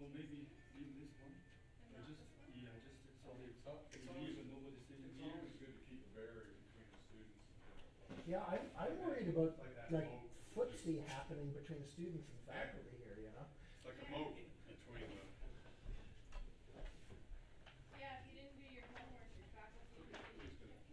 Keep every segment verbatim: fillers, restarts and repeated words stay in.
Or maybe leave this one. Or just, yeah, just solid. It's, not, it's, leave always, a normal decision it's here. always good to keep a barrier between the students and the Yeah, I'm, I'm worried about like, that like moat footsie just- happening between students and faculty here, you know? It's like a moat between the. Yeah, if you didn't do your homework, your faculty would see.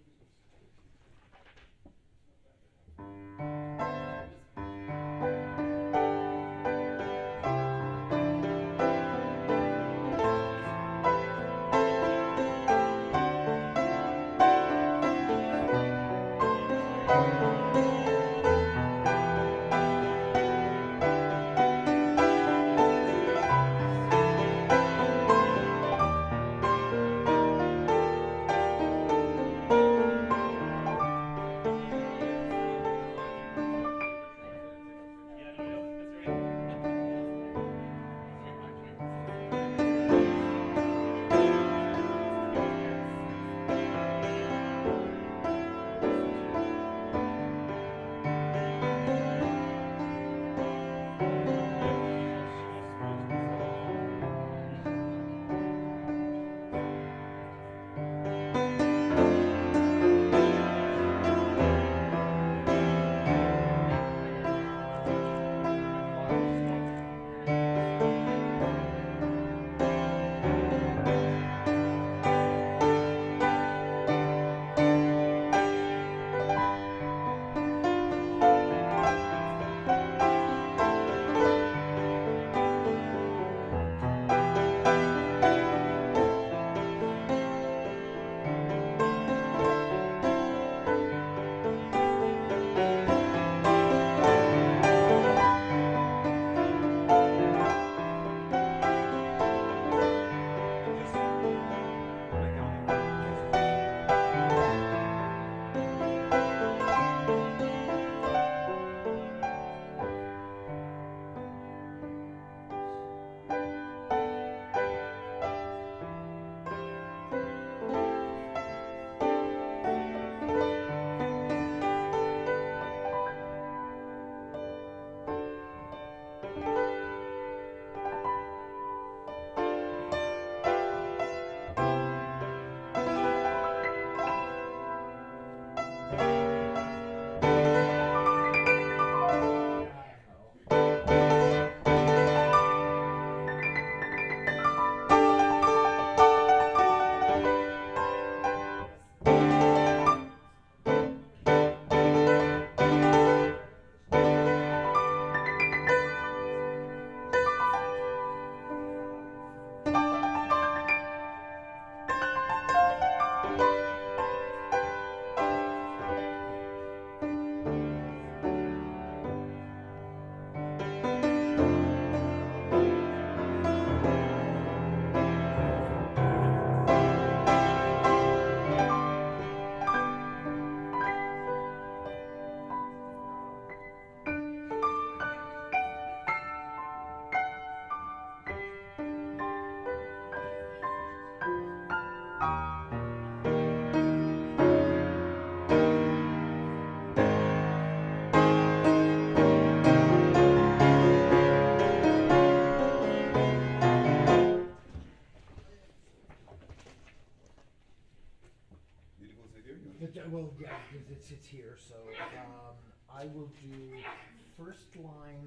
Well, yeah, it's, it's here, so um, I will do first line,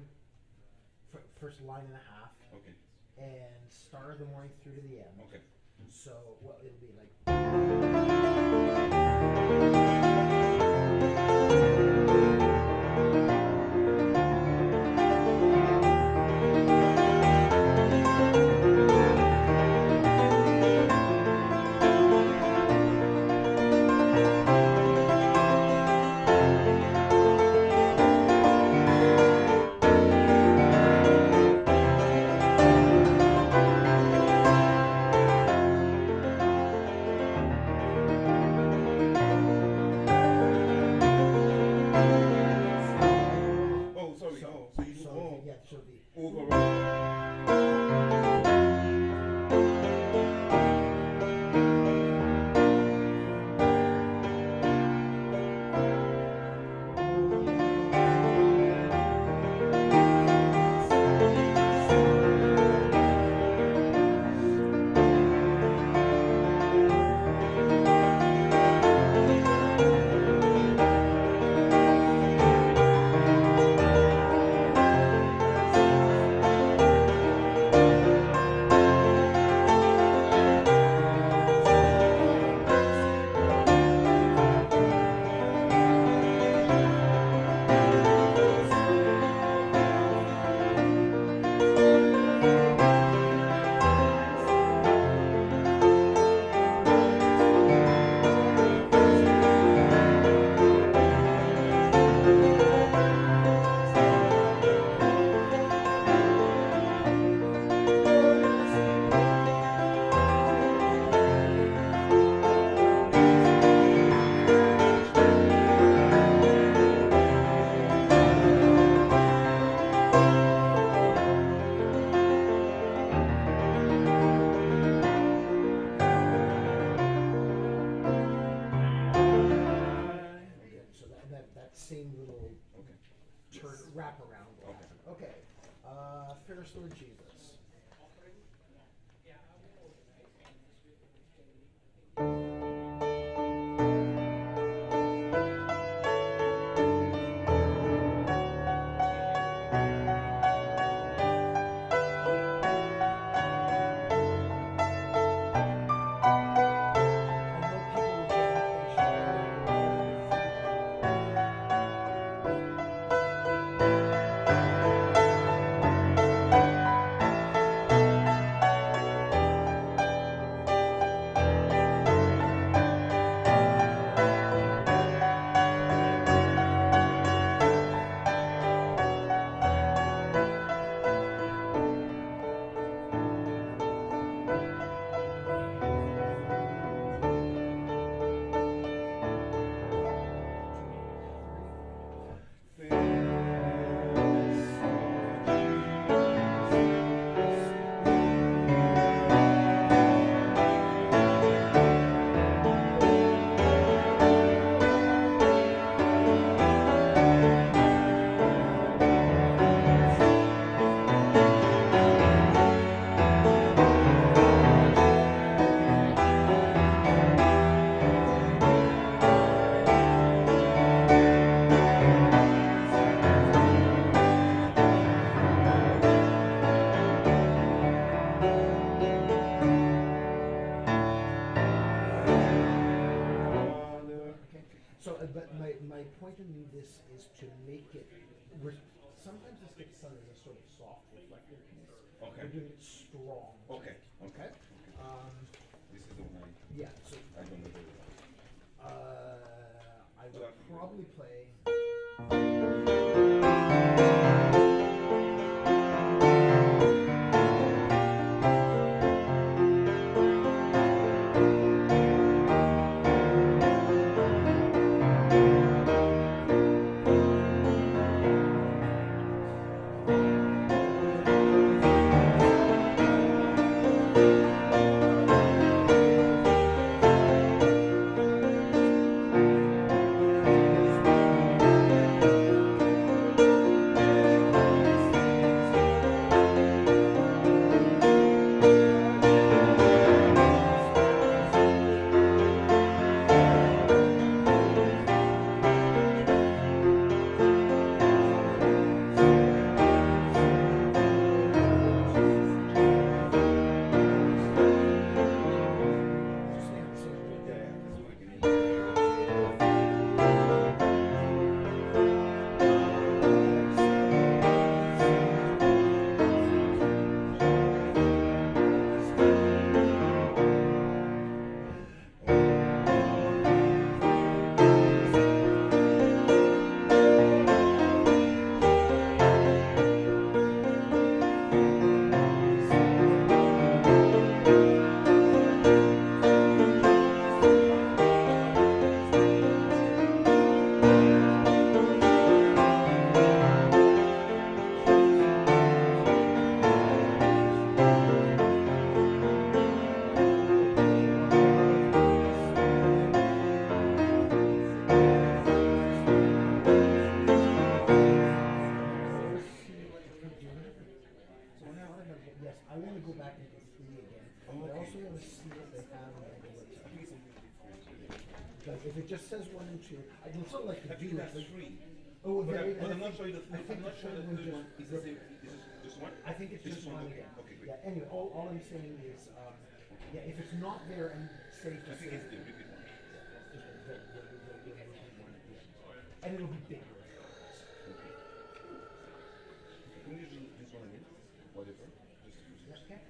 f first line and a half. Okay. And Star of the Morning through to the end. Okay. So, well, it'll be like. same little Okay. turn Yes. wraparound will Okay. happen. Okay. Uh, Fairest Lord Jesus. I know people will get impatient when they go all the way through. Okay. So, uh, but my, my point in this is to make it. We're, sometimes this gets done as a sort of soft reflective piece. Okay. We're doing it strong. Okay. Okay. Um, This is the one I, yeah. So I don't know very well. uh, I would Well, probably play. Yes, I want to go back into three again. But I also want to see if they have regular. Because if it just says one and two, I can sort of like to I do think it. that's but- three. Oh, But, very, I, but I I'm not think- sure the I third, think I'm not the sure third the one third one just- is the same. Is it just one? I think it's This just is one okay. again. Okay, great. Yeah, anyway, all, all I'm saying is, um, yeah, if it's not there and safe to I think say. it's the repeat one. Just the- the- the- the- the- the repeat one at the end. And it'll be bigger. of course. Can you do this one again? Whatever. Just Okay.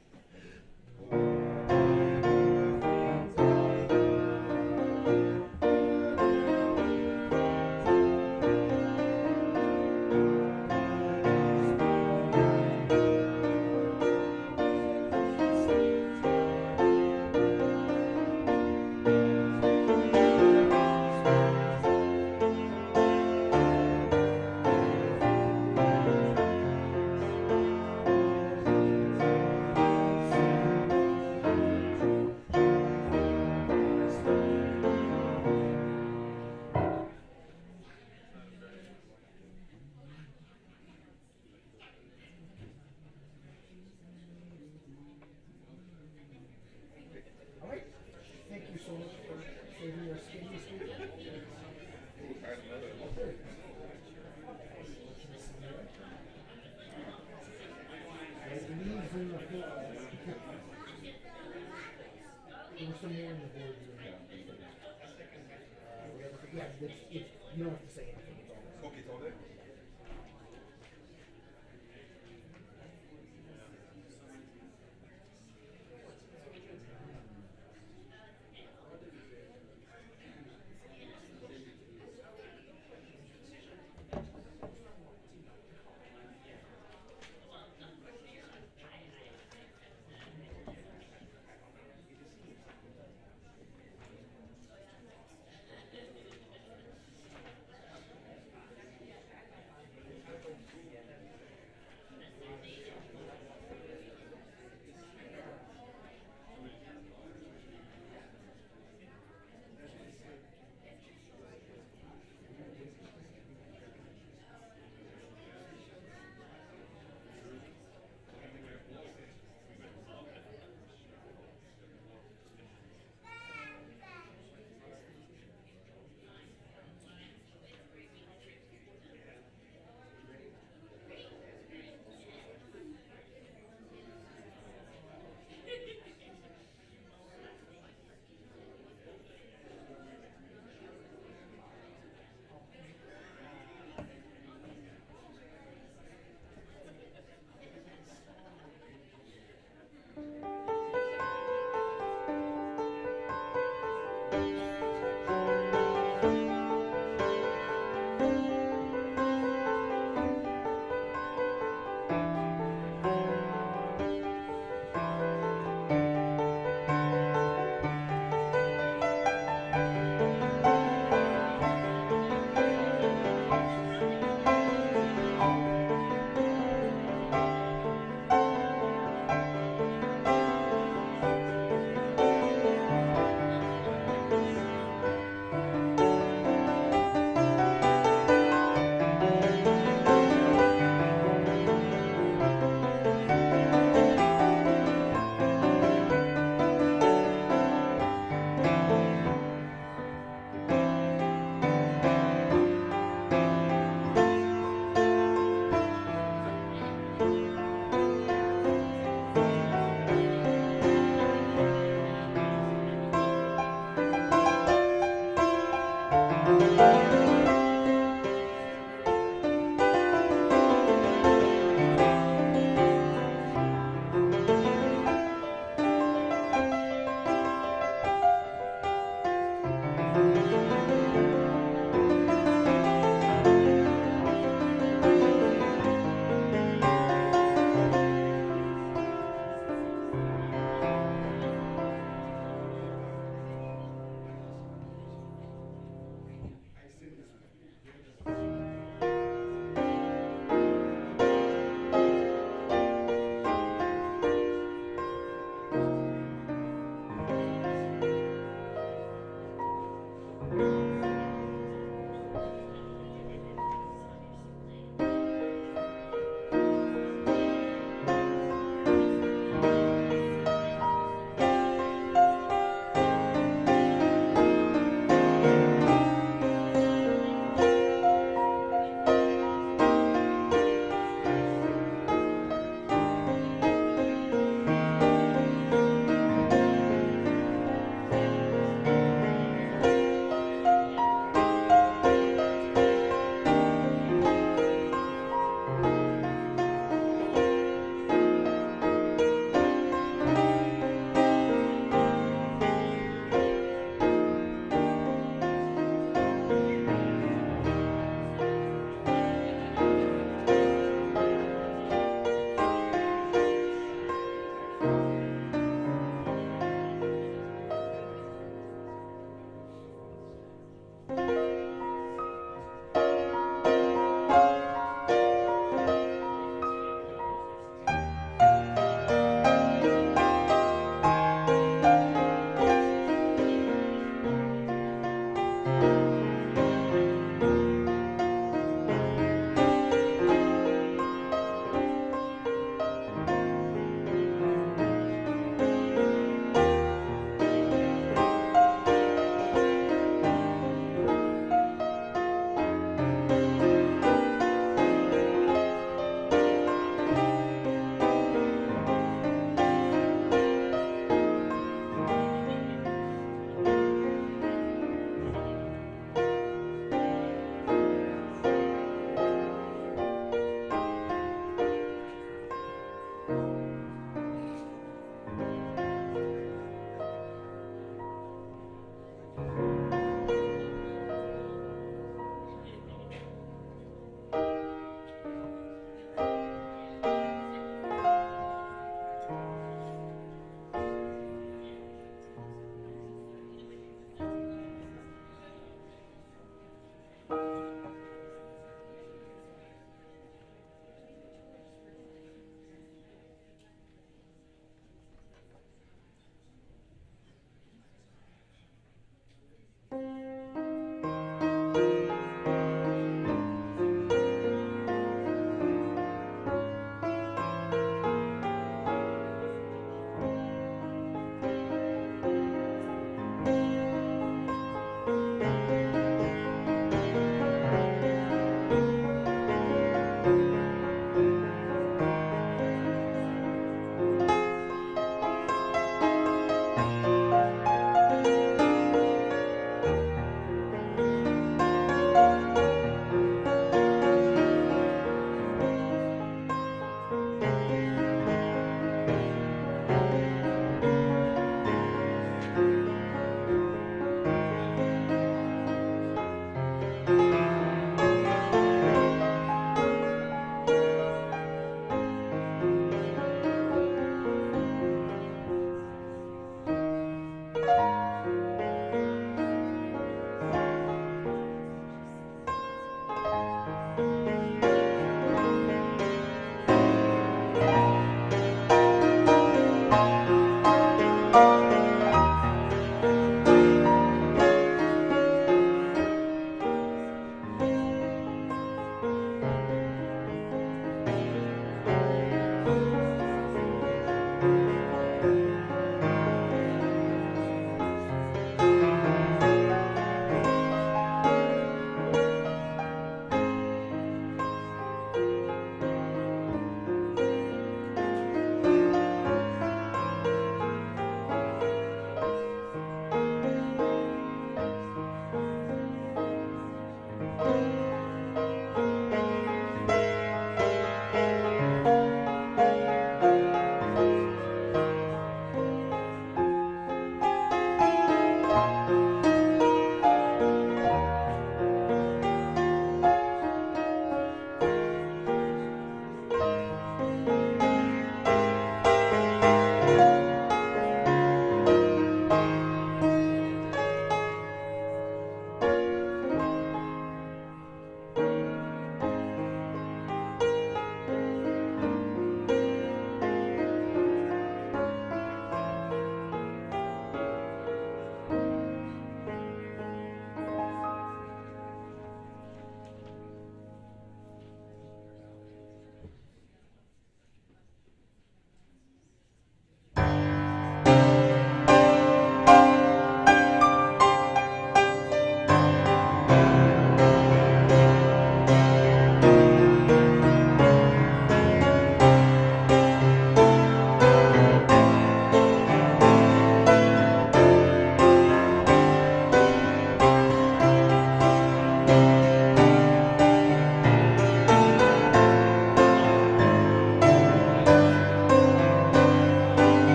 You don't have to say anything, it's all there. Okay, it's all there?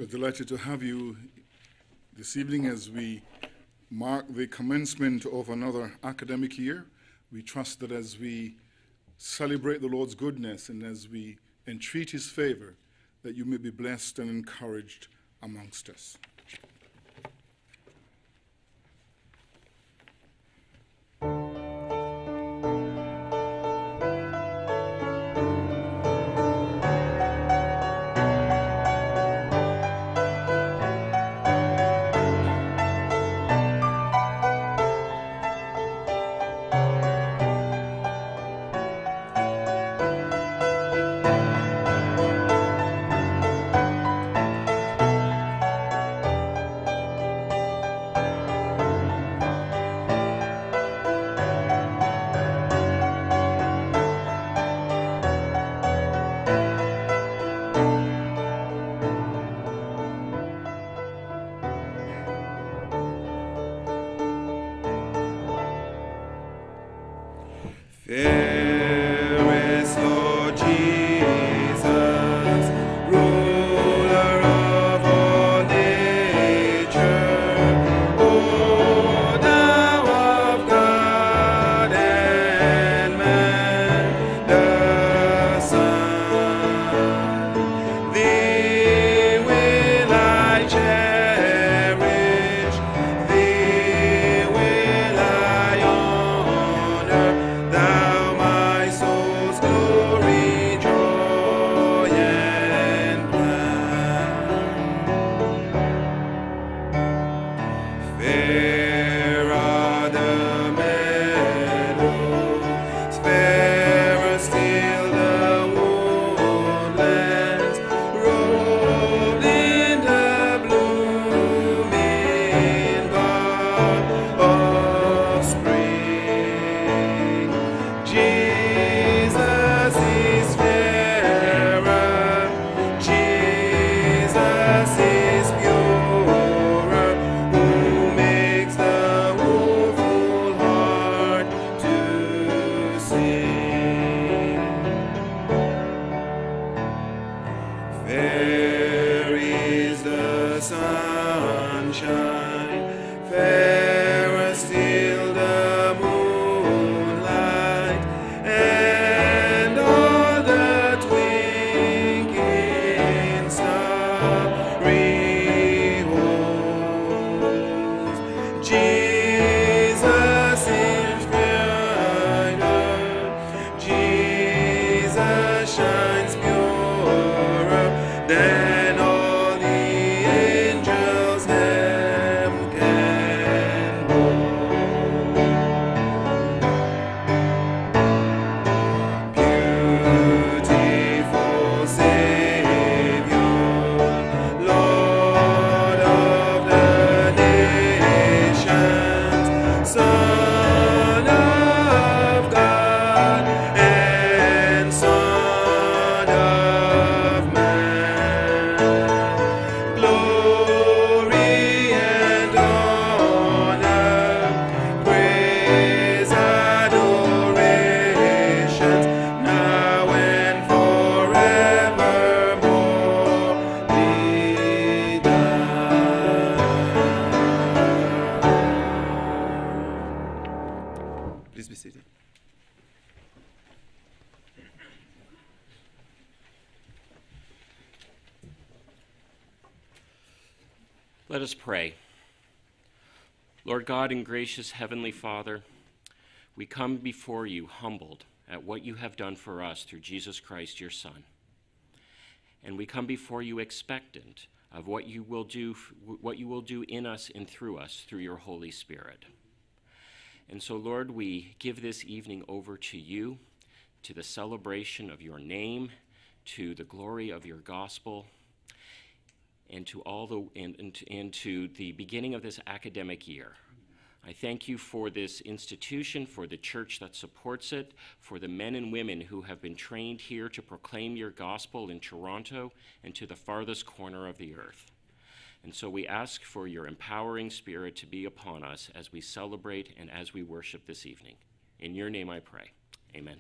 We're delighted to have you this evening as we mark the commencement of another academic year. We trust that as we celebrate the Lord's goodness and as we entreat his favor, that you may be blessed and encouraged amongst us. Let us pray. Lord God and gracious Heavenly Father, we come before you humbled at what you have done for us through Jesus Christ, your Son. And we come before you expectant of what you will do, what you will do in us and through us through your Holy Spirit. And so, Lord, we give this evening over to you, to the celebration of your name, to the glory of your gospel, and to all the and, and, and to the beginning of this academic year. I thank you for this institution, for the church that supports it, for the men and women who have been trained here to proclaim your gospel in Toronto and to the farthest corner of the earth. And so we ask for your empowering spirit to be upon us as we celebrate and as we worship this evening. In your name I pray. Amen.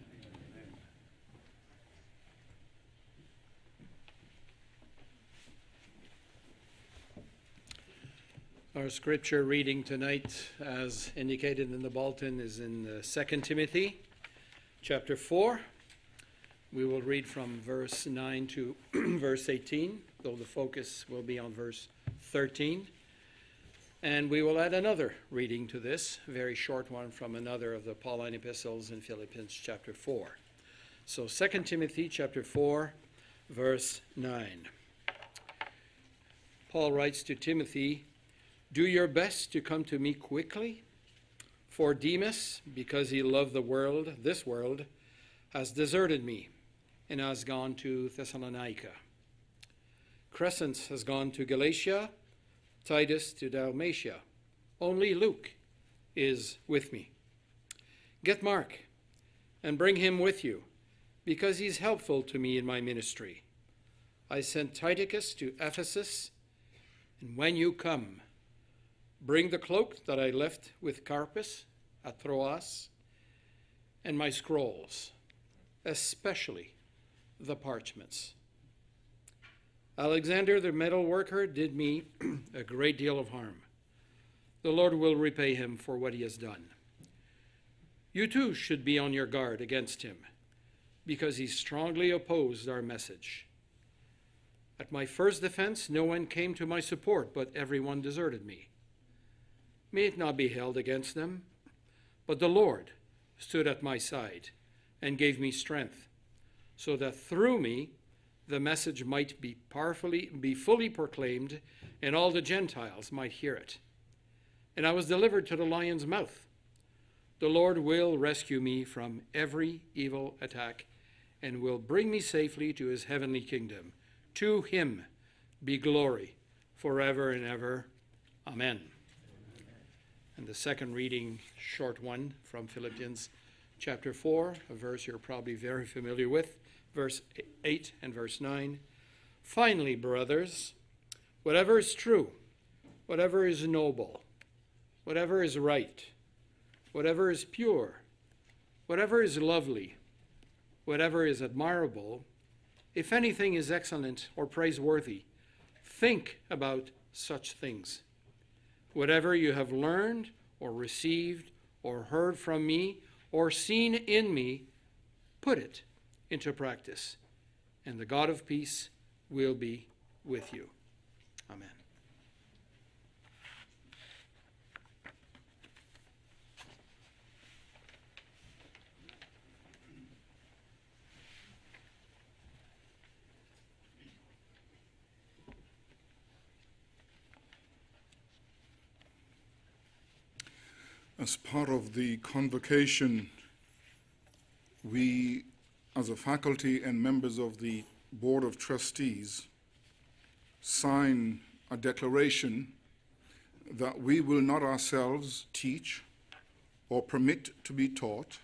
Our scripture reading tonight, as indicated in the bulletin, is in uh, Second Timothy chapter four. We will read from verse nine to verse eighteen, though the focus will be on verse thirteen. And we will add another reading to this, a very short one from another of the Pauline epistles in Philippians chapter four. So Second Timothy chapter four, verse nine. Paul writes to Timothy, "Do your best to come to me quickly, for Demas, because he loved the world, this world, has deserted me and has gone to Thessalonica. Crescens has gone to Galatia, Titus to Dalmatia. Only Luke is with me. Get Mark and bring him with you, because he's helpful to me in my ministry. I sent Titus to Ephesus, and when you come, bring the cloak that I left with Carpus at Troas, and my scrolls, especially the parchments. Alexander the metal worker did me a great deal of harm. The Lord will repay him for what he has done. You too should be on your guard against him, because he strongly opposed our message. At my first defense, no one came to my support, but everyone deserted me. May it not be held against them, but the Lord stood at my side and gave me strength, so that through me the message might be powerfully, be fully proclaimed, and all the Gentiles might hear it. And I was delivered to the lion's mouth. The Lord will rescue me from every evil attack and will bring me safely to his heavenly kingdom. To him be glory forever and ever. Amen." And the second reading, short one, from Philippians chapter four, a verse you're probably very familiar with, verse eight and verse nine. "Finally, brothers, whatever is true, whatever is noble, whatever is right, whatever is pure, whatever is lovely, whatever is admirable, if anything is excellent or praiseworthy, think about such things. Whatever you have learned or received or heard from me or seen in me, put it into practice, and the God of peace will be with you." Amen. As part of the convocation, we, as a faculty and members of the Board of Trustees, sign a declaration that we will not ourselves teach or permit to be taught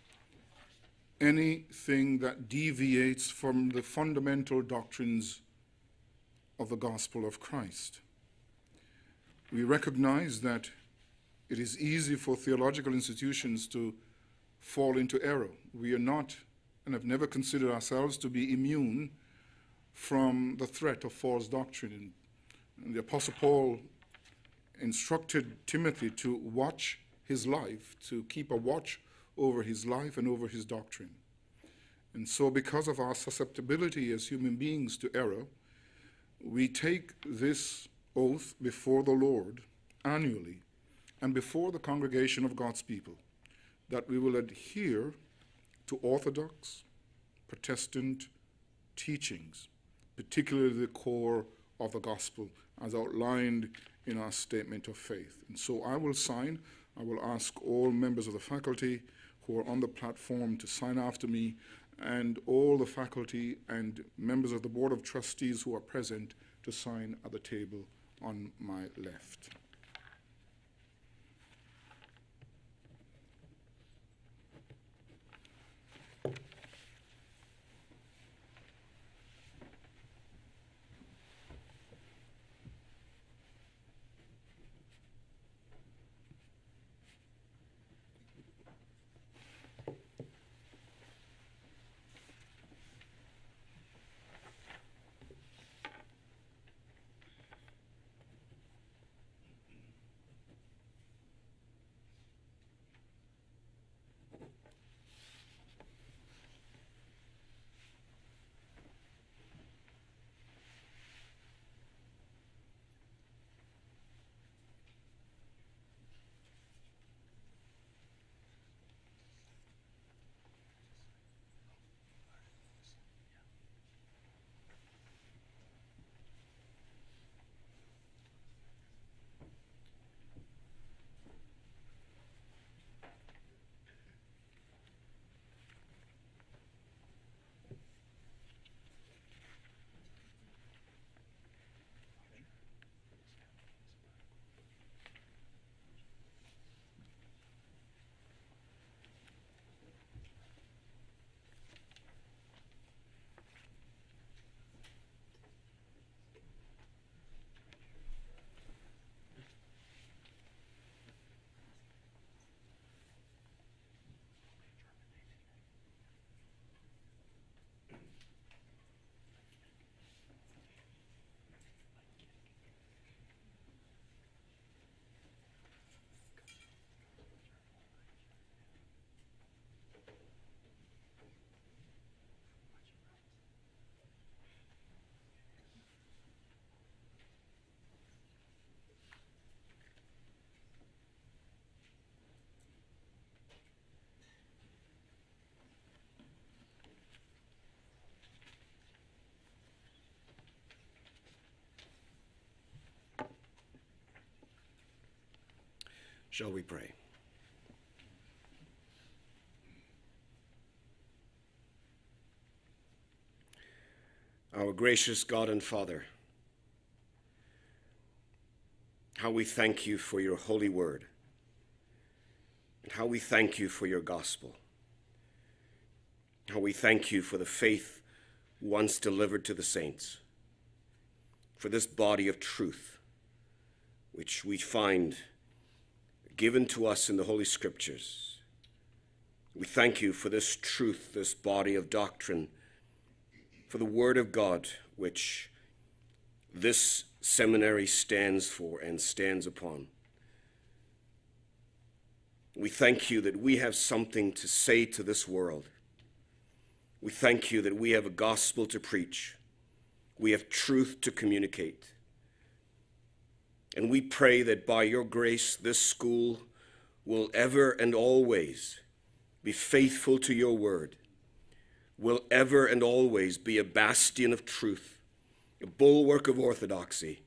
anything that deviates from the fundamental doctrines of the gospel of Christ. We recognize that it is easy for theological institutions to fall into error. We are not, and have never considered ourselves to be immune from the threat of false doctrine. And the Apostle Paul instructed Timothy to watch his life, to keep a watch over his life and over his doctrine. And so because of our susceptibility as human beings to error, we take this oath before the Lord annually and before the congregation of God's people, that we will adhere to orthodox, Protestant teachings, particularly the core of the gospel as outlined in our statement of faith. And so I will sign. I will ask all members of the faculty who are on the platform to sign after me, and all the faculty and members of the Board of Trustees who are present to sign at the table on my left. Shall we pray? Our gracious God and Father, how we thank you for your holy word, and how we thank you for your gospel, how we thank you for the faith once delivered to the saints, for this body of truth which we find given to us in the Holy Scriptures. We thank you for this truth, this body of doctrine, for the Word of God which this seminary stands for and stands upon. We thank you that we have something to say to this world. We thank you that we have a gospel to preach. We have truth to communicate. And we pray that by your grace, this school will ever and always be faithful to your word, will ever and always be a bastion of truth, a bulwark of orthodoxy.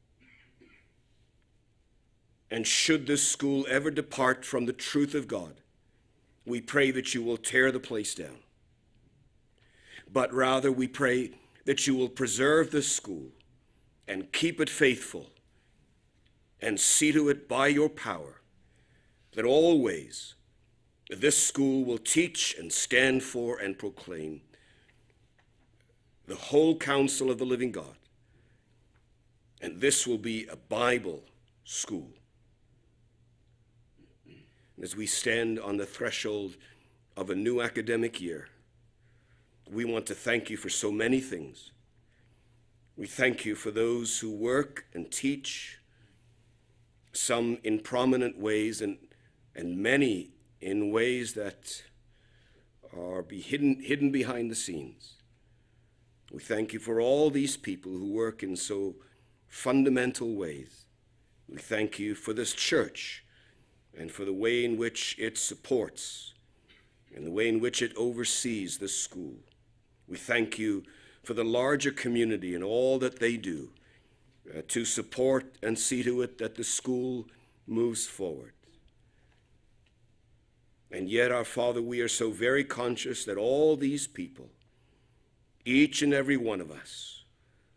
And should this school ever depart from the truth of God, we pray that you will tear the place down. But rather we pray that you will preserve this school and keep it faithful and see to it by your power that always this school will teach and stand for and proclaim the whole counsel of the living God. And this will be a Bible school. And as we stand on the threshold of a new academic year, we want to thank you for so many things. We thank you for those who work and teach, some in prominent ways and, and many in ways that are be hidden, hidden behind the scenes. We thank you for all these people who work in so fundamental ways. We thank you for this church and for the way in which it supports and the way in which it oversees this school. We thank you for the larger community and all that they do uh, to support and see to it that the school moves forward. And yet, our Father, we are so very conscious that all these people, each and every one of us,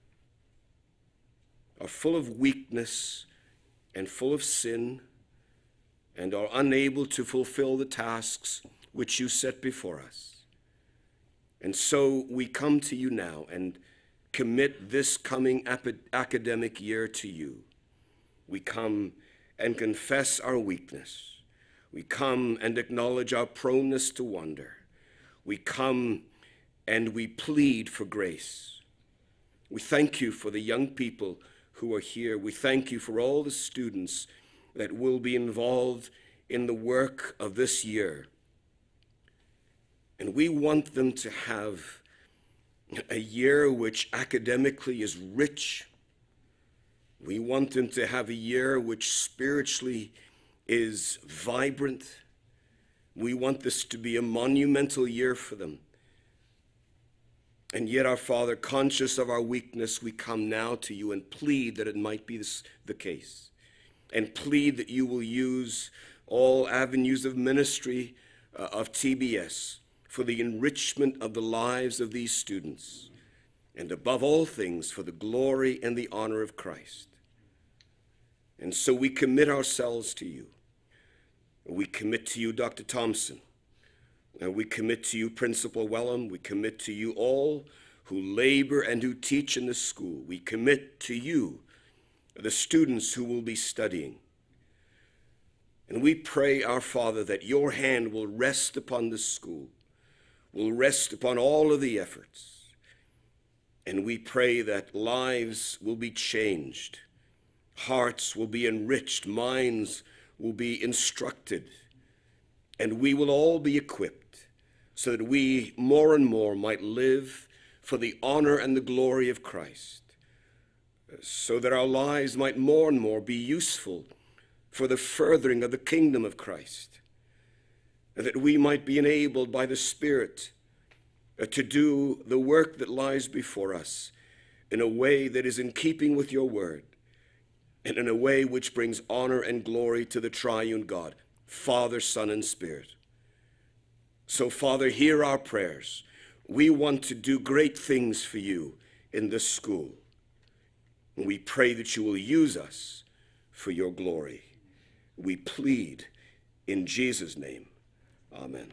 are full of weakness and full of sin and are unable to fulfill the tasks which you set before us. And so we come to you now and commit this coming academic year to you. We come and confess our weakness. We come and acknowledge our proneness to wander. We come and we plead for grace. We thank you for the young people who are here. We thank you for all the students that will be involved in the work of this year. And we want them to have a year which academically is rich. We want them to have a year which spiritually is vibrant. We want this to be a monumental year for them. And yet, our Father, conscious of our weakness, we come now to you and plead that it might be this, the case, and plead that you will use all avenues of ministry uh, of T B S for the enrichment of the lives of these students, and above all things, for the glory and the honor of Christ. And so we commit ourselves to you. We commit to you, Doctor Thompson. And we commit to you, Principal Wellham. We commit to you all who labor and who teach in this school. We commit to you the students who will be studying. And we pray, our Father, that your hand will rest upon this school, will rest upon all of the efforts. And we pray that lives will be changed, hearts will be enriched, minds will be instructed, and we will all be equipped so that we more and more might live for the honor and the glory of Christ, so that our lives might more and more be useful for the furthering of the kingdom of Christ, and that we might be enabled by the Spirit uh, to do the work that lies before us in a way that is in keeping with your word, and in a way which brings honor and glory to the triune God, Father, Son, and Spirit. So, Father, hear our prayers. We want to do great things for you in this school. And we pray that you will use us for your glory. We plead in Jesus' name. Amen.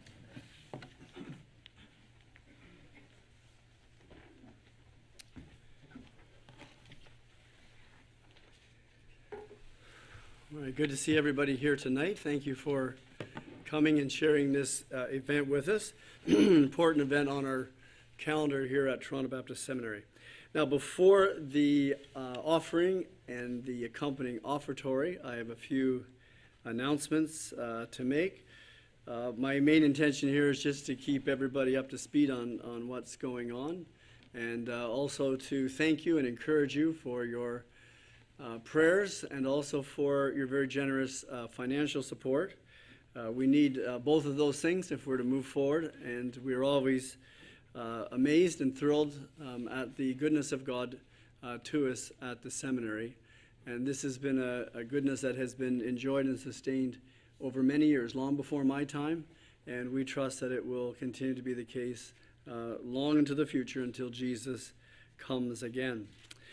All right, good to see everybody here tonight. Thank you for coming and sharing this uh, event with us. Important event on our calendar here at Toronto Baptist Seminary. Now, before the uh, offering and the accompanying offertory, I have a few announcements uh, to make. Uh, my main intention here is just to keep everybody up to speed on, on what's going on, and uh, also to thank you and encourage you for your Uh, prayers, and also for your very generous uh, financial support. Uh, we need uh, both of those things if we're to move forward, and we're always uh, amazed and thrilled um, at the goodness of God uh, to us at the seminary. And this has been a, a goodness that has been enjoyed and sustained over many years, long before my time, and we trust that it will continue to be the case uh, long into the future until Jesus comes again.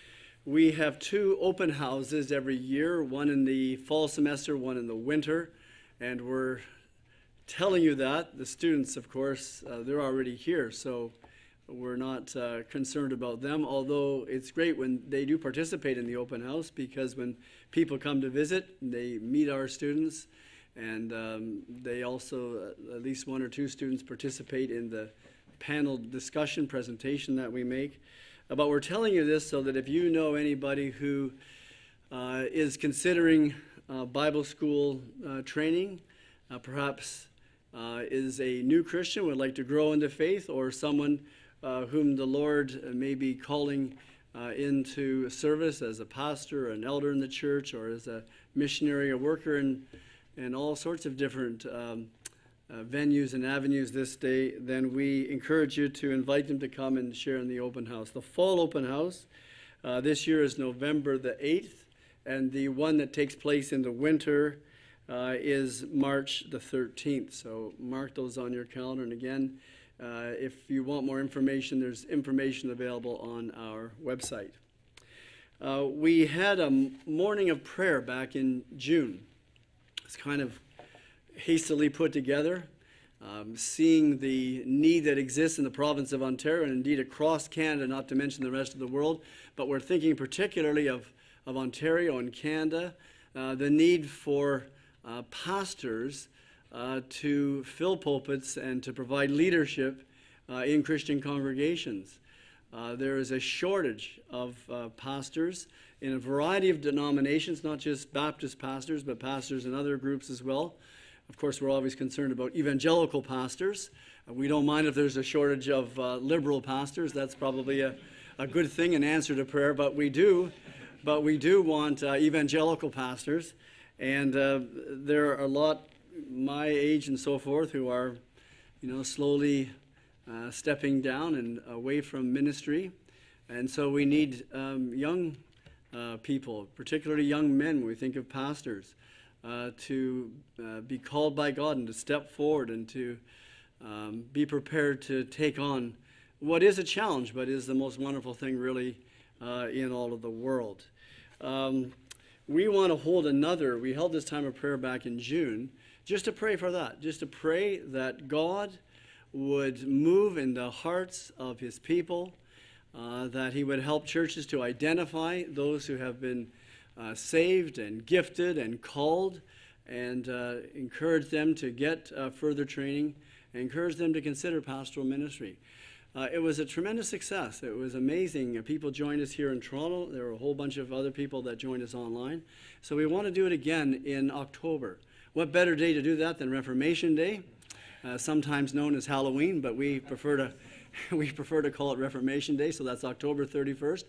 We have two open houses every year, one in the fall semester, one in the winter, and we're telling you that. The students, of course, uh, they're already here, so we're not uh, concerned about them, although it's great when they do participate in the open house, because when people come to visit, they meet our students, and um, they also, uh, at least one or two students, participate in the panel discussion presentation that we make. But we're telling you this so that if you know anybody who uh, is considering uh, Bible school uh, training, uh, perhaps uh, is a new Christian, would like to grow into faith, or someone uh, whom the Lord may be calling uh, into service as a pastor, or an elder in the church, or as a missionary, a worker in, in all sorts of different um, Uh, venues and avenues this day, then we encourage you to invite them to come and share in the open house. The fall open house uh, this year is November the eighth, and the one that takes place in the winter uh, is March the thirteenth. So mark those on your calendar. And again, uh, if you want more information, there's information available on our website. Uh, we had a morning of prayer back in June. It's kind of hastily put together, um, seeing the need that exists in the province of Ontario and indeed across Canada, not to mention the rest of the world, but we're thinking particularly of, of Ontario and Canada, uh, the need for uh, pastors uh, to fill pulpits and to provide leadership uh, in Christian congregations. Uh, there is a shortage of uh, pastors in a variety of denominations, not just Baptist pastors, but pastors in other groups as well. Of course, we're always concerned about evangelical pastors. Uh, we don't mind if there's a shortage of uh, liberal pastors. That's probably a, a good thing, an answer to prayer. But we do, but we do want uh, evangelical pastors, and uh, there are a lot my age and so forth who are, you know, slowly uh, stepping down and away from ministry, and so we need um, young uh, people, particularly young men. When we think of pastors. Uh, to uh, be called by God and to step forward and to um, be prepared to take on what is a challenge, but is the most wonderful thing really uh, in all of the world. Um, we want to hold another, we held this time of prayer back in June, just to pray for that, just to pray that God would move in the hearts of his people, uh, that he would help churches to identify those who have been Uh, saved and gifted and called, and uh, encourage them to get uh, further training, and encourage them to consider pastoral ministry. Uh, it was a tremendous success. It was amazing. Uh, people joined us here in Toronto. There were a whole bunch of other people that joined us online. So we want to do it again in October. What better day to do that than Reformation Day, uh, sometimes known as Halloween, but we prefer to we prefer to call it Reformation Day. So that's October thirty-first.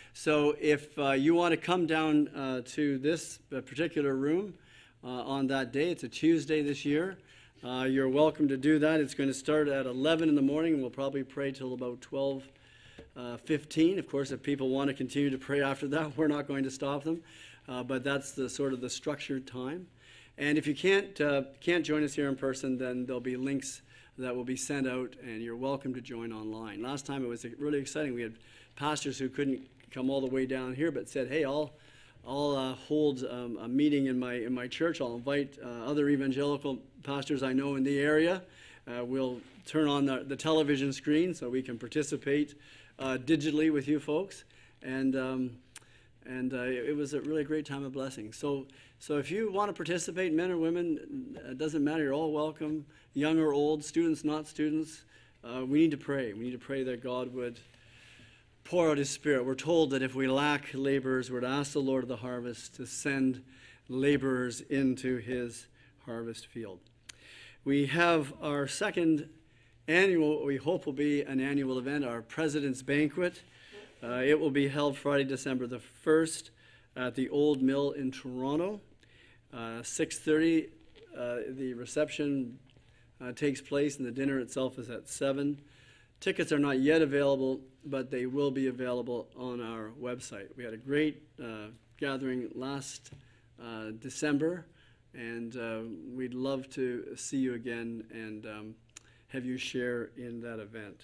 So if uh, you want to come down uh, to this uh, particular room uh, on that day, it's a Tuesday this year, uh, you're welcome to do that. It's going to start at eleven in the morning, and we'll probably pray till about twelve uh, fifteen. Of course, if people want to continue to pray after that, we're not going to stop them. Uh, but that's the sort of the structured time. And if you can't uh, can't join us here in person, then there'll be links that will be sent out, and you're welcome to join online. Last time it was really exciting. We had pastors who couldn't come all the way down here, but said, "Hey, I'll I'll uh, hold um, a meeting in my in my church. I'll invite uh, other evangelical pastors I know in the area. Uh, we'll turn on the, the television screen so we can participate uh, digitally with you folks." And um, and uh, it was a really great time of blessing. So so if you want to participate, men or women, it doesn't matter. You're all welcome, young or old, students, not students. Uh, we need to pray. We need to pray that God would pour out His Spirit. We're told that if we lack laborers, we're to ask the Lord of the harvest to send laborers into His harvest field. We have our second annual, what we hope will be an annual event, our President's Banquet. Uh, it will be held Friday, December the first at the Old Mill in Toronto. Uh, six thirty, uh, the reception uh, takes place, and the dinner itself is at seven. Tickets are not yet available, but they will be available on our website. We had a great uh, gathering last uh, December, and uh, we'd love to see you again and um, have you share in that event.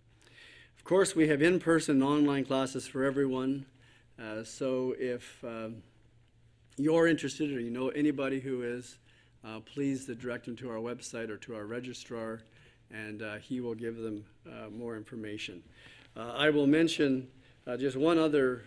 Of course, we have in-person and online classes for everyone, uh, so if um, you're interested or you know anybody who is, uh, please direct them to our website or to our registrar, and uh, he will give them uh, more information. Uh, I will mention uh, just one other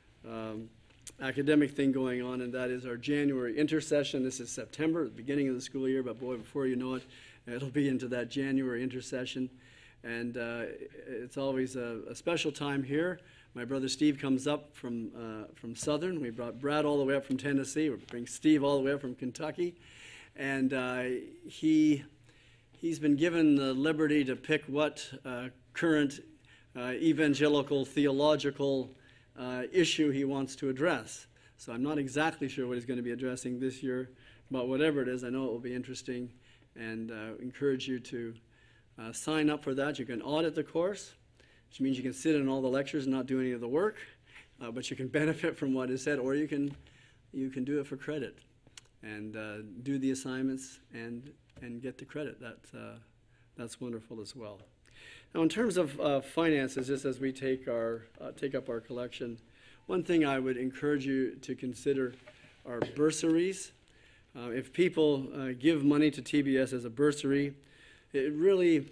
um, academic thing going on, and that is our January intercession. This is September, the beginning of the school year, but boy, before you know it, it'll be into that January intercession. And uh, it's always a, a special time here. My brother Steve comes up from, uh, from Southern. We brought Brad all the way up from Tennessee. We bring Steve all the way up from Kentucky. And uh, he... He's been given the liberty to pick what uh, current uh, evangelical theological uh, issue he wants to address. So I'm not exactly sure what he's going to be addressing this year, but whatever it is, I know it will be interesting, and uh, encourage you to uh, sign up for that. You can audit the course, which means you can sit in all the lectures and not do any of the work, uh, but you can benefit from what is said, or you can, you can do it for credit and uh, do the assignments and and get the credit. That's, uh, that's wonderful as well. Now, in terms of uh, finances, just as we take, our, uh, take up our collection, one thing I would encourage you to consider are bursaries. Uh, if people uh, give money to T B S as a bursary, it really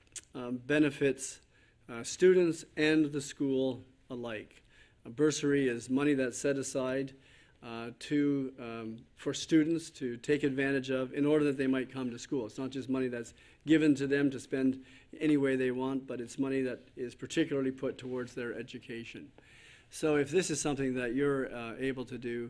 um, benefits uh, students and the school alike. A bursary is money that's set aside Uh, to um, for students to take advantage of in order that they might come to school. It's not just money that's given to them to spend any way they want, but it's money that is particularly put towards their education. So if this is something that you're uh, able to do,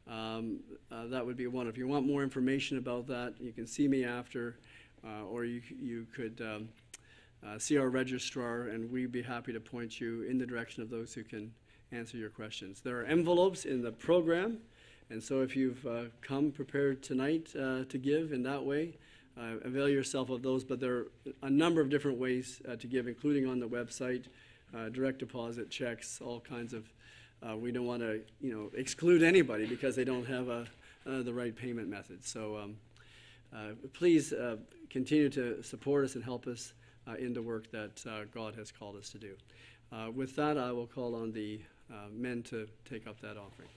um, uh, that would be one. If you want more information about that, you can see me after, uh, or you, you could um, uh, see our registrar, and we'd be happy to point you in the direction of those who can answer your questions. There are envelopes in the program, and so if you've uh, come prepared tonight uh, to give in that way, uh, avail yourself of those. But there are a number of different ways uh, to give, including on the website, uh, direct deposit, checks, all kinds of. Uh, we don't want to, you know, exclude anybody because they don't have a, uh, the right payment method. So um, uh, please uh, continue to support us and help us uh, in the work that uh, God has called us to do. Uh, with that, I will call on the Uh, men to take up that offering.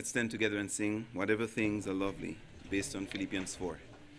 Let's stand together and sing Whatever Things Are Lovely, based on Philippians four.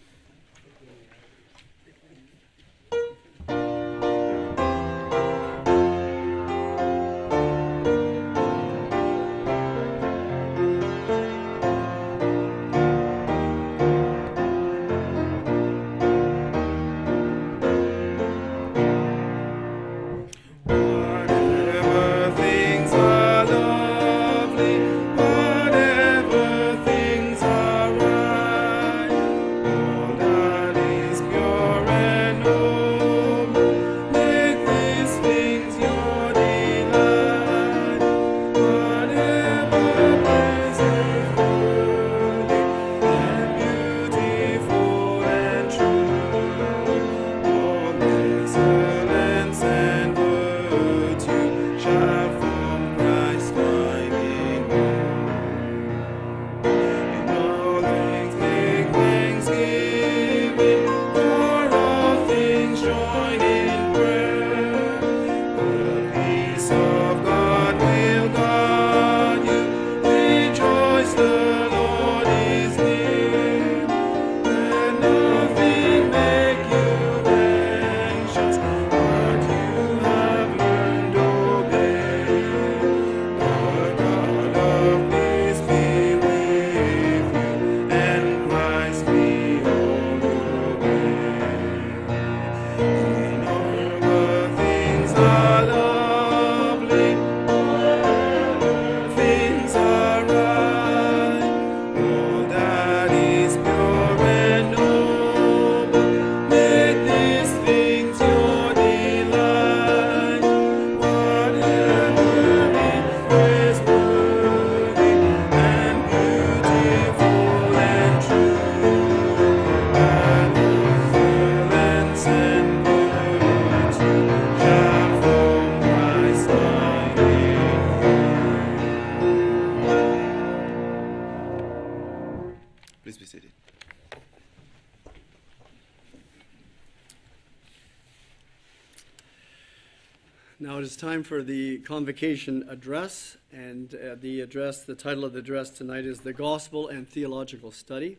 Now it is time for the convocation address, and uh, the address, the title of the address tonight is The Gospel and Theological Study.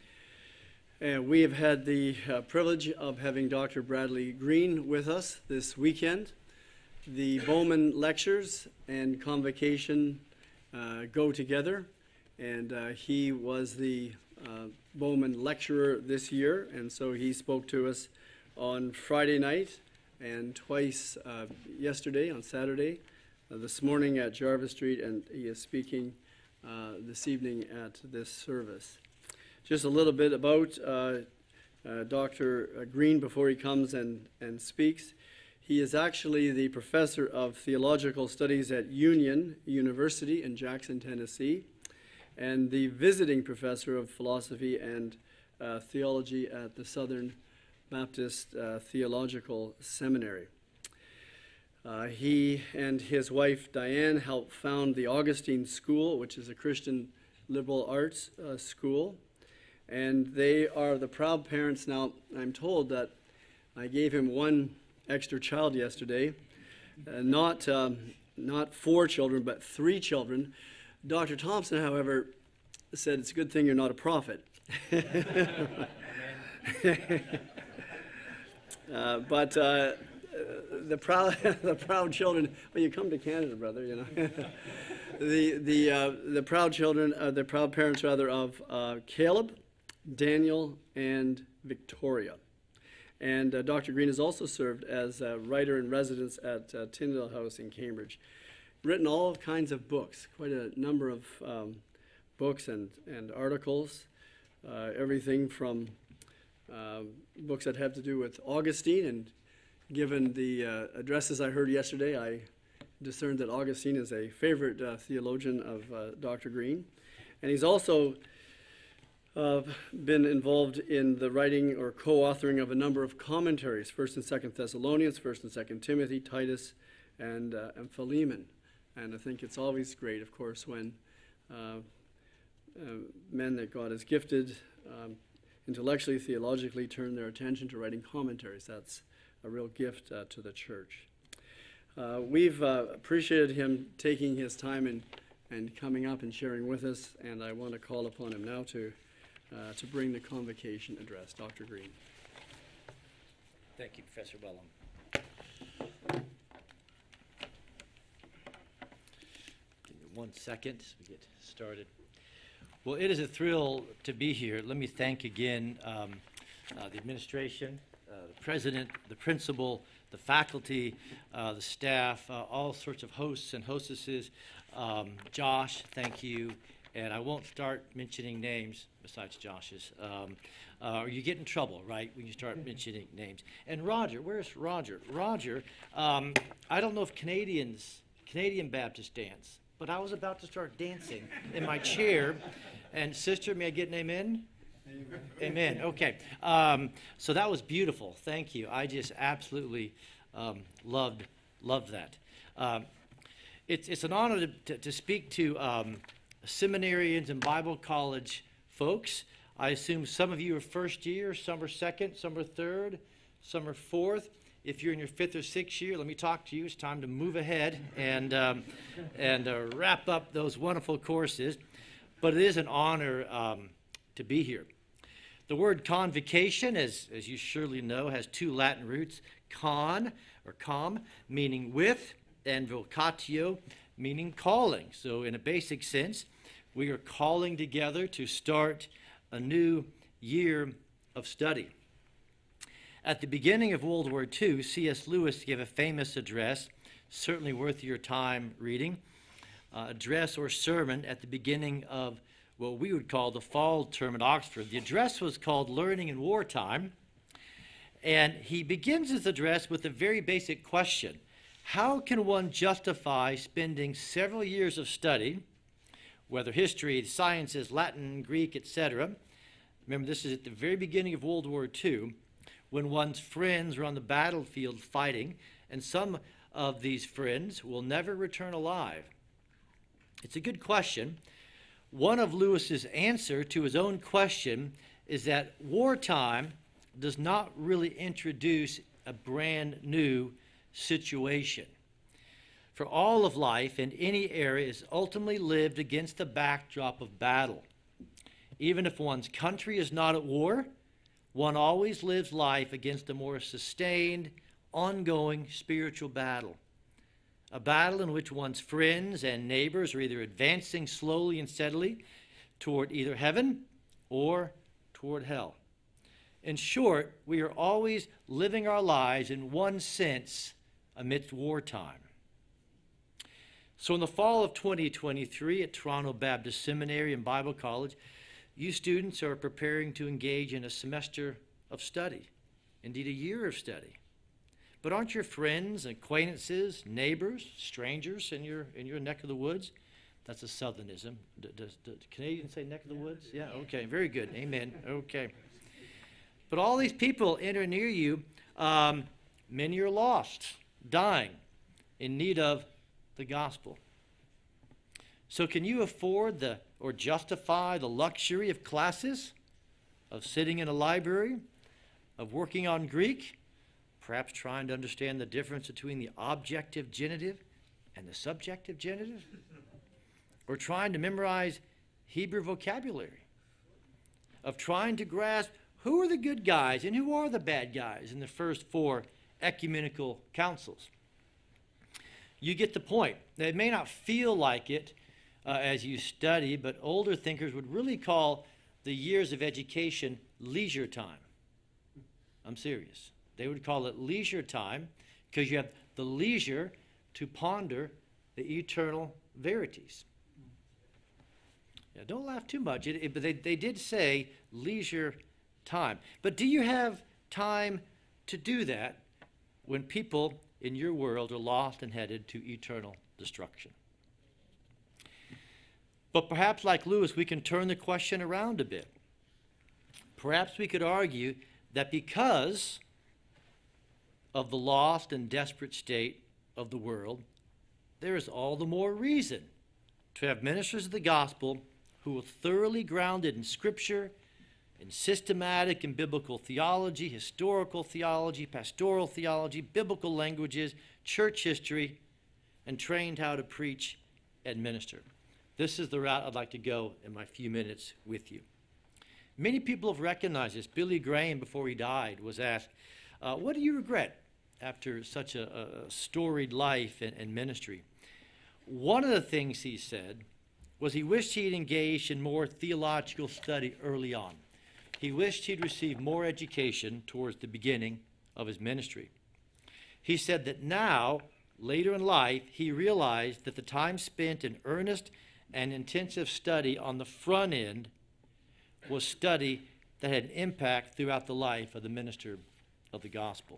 And we have had the uh, privilege of having Doctor Bradley Green with us this weekend. The Bauman lectures and convocation uh, go together, and uh, he was the uh, Bauman lecturer this year, and so he spoke to us on Friday night and twice uh, yesterday on Saturday, uh, this morning at Jarvis Street, and he is speaking uh, this evening at this service. Just a little bit about uh, uh, Doctor Green before he comes and, and speaks. He is actually the professor of theological studies at Union University in Jackson, Tennessee, and the visiting professor of philosophy and uh, theology at the Southern Baptist uh, Theological Seminary. Uh, he and his wife Diane helped found the Augustine School, which is a Christian liberal arts uh, school, and they are the proud parents. Now, I'm told that I gave him one extra child yesterday, uh, not, um, not four children, but three children. Doctor Thompson, however, said it's a good thing you're not a prophet. Uh, but uh, the proud, the proud children. Well, you come to Canada, brother. You know, the the uh, the proud children, uh, the proud parents rather of uh, Caleb, Daniel, and Victoria. And uh, Doctor Green has also served as a writer in residence at uh, Tyndale House in Cambridge. Written all kinds of books, quite a number of um, books and and articles, uh, everything from Uh, books that have to do with Augustine, and given the uh, addresses I heard yesterday, I discerned that Augustine is a favorite uh, theologian of uh, Doctor Green. And he's also uh, been involved in the writing or co-authoring of a number of commentaries, First and Second Thessalonians, First and Second Timothy, Titus, and, uh, and Philemon. And I think it's always great, of course, when uh, uh, men that God has gifted um, intellectually, theologically turn their attention to writing commentaries. That's a real gift uh, to the church. Uh, we've uh, appreciated him taking his time and, and coming up and sharing with us. And I want to call upon him now to, uh, to bring the convocation address. Doctor Green. Thank you, Professor Wellham. Give me one second as we get started. Well, it is a thrill to be here. Let me thank again um, uh, the administration, uh, the president, the principal, the faculty, uh, the staff, uh, all sorts of hosts and hostesses. Um, Josh, thank you. And I won't start mentioning names besides Josh's. Um, uh, or you get in trouble, right, when you start mentioning names. And Roger, where's Roger? Roger, um, I don't know if Canadians, Canadian Baptists dance, but I was about to start dancing in my chair. And sister, may I get an amen? Amen. Amen. Okay. Um, so that was beautiful. Thank you. I just absolutely um, loved loved that. Um, it's it's an honor to, to, to speak to um, seminarians and Bible college folks. I assume some of you are first year, some are second, some are third, some are fourth. If you're in your fifth or sixth year, let me talk to you. It's time to move ahead and um, and uh, wrap up those wonderful courses. But it is an honor um, to be here. The word convocation, as, as you surely know, has two Latin roots, con, or com, meaning with, and vocatio, meaning calling. So in a basic sense, we are calling together to start a new year of study. At the beginning of World War Two, C S Lewis gave a famous address, certainly worth your time reading, uh, address or sermon at the beginning of what we would call the fall term at Oxford. The address was called Learning in Wartime, and he begins his address with a very basic question. How can one justify spending several years of study, whether history, sciences, Latin, Greek, et cetera? Remember, this is at the very beginning of World War Two, when one's friends are on the battlefield fighting, and some of these friends will never return alive. It's a good question. One of Lewis's answer to his own question is that wartime does not really introduce a brand new situation. For all of life in any era is ultimately lived against the backdrop of battle. Even if one's country is not at war, one always lives life against a more sustained, ongoing spiritual battle. A battle in which one's friends and neighbors are either advancing slowly and steadily toward either heaven or toward hell. In short, we are always living our lives in one sense amidst wartime. So in the fall of twenty twenty-three at Toronto Baptist Seminary and Bible College, you students are preparing to engage in a semester of study, indeed a year of study. But aren't your friends, acquaintances, neighbors, strangers in your in your neck of the woods? That's a southernism. Does, does Canadians say neck of the woods? Yeah, okay, very good. Amen. Okay. But all these people enter near you, um, many are lost, dying, in need of the gospel. So can you afford the or justify the luxury of classes, of sitting in a library, of working on Greek, perhaps trying to understand the difference between the objective genitive and the subjective genitive, or trying to memorize Hebrew vocabulary, of trying to grasp who are the good guys and who are the bad guys in the first four ecumenical councils? You get the point. Now, it may not feel like it uh, as you study, but older thinkers would really call the years of education leisure time. I'm serious. They would call it leisure time because you have the leisure to ponder the eternal verities. Now, don't laugh too much, it, it, but they, they did say leisure time. But do you have time to do that when people in your world are lost and headed to eternal destruction? But perhaps like Lewis, we can turn the question around a bit. Perhaps we could argue that because of the lost and desperate state of the world, there is all the more reason to have ministers of the gospel who are thoroughly grounded in Scripture, in systematic and biblical theology, historical theology, pastoral theology, biblical languages, church history, and trained how to preach and minister. This is the route I'd like to go in my few minutes with you. Many people have recognized this. Billy Graham, before he died, was asked, uh, what do you regret after such a, a storied life and, and ministry? One of the things he said was he wished he had engaged in more theological study early on. He wished he'd received more education towards the beginning of his ministry. He said that now, later in life, he realized that the time spent in earnest and intensive study on the front end was study that had an impact throughout the life of the minister of the gospel.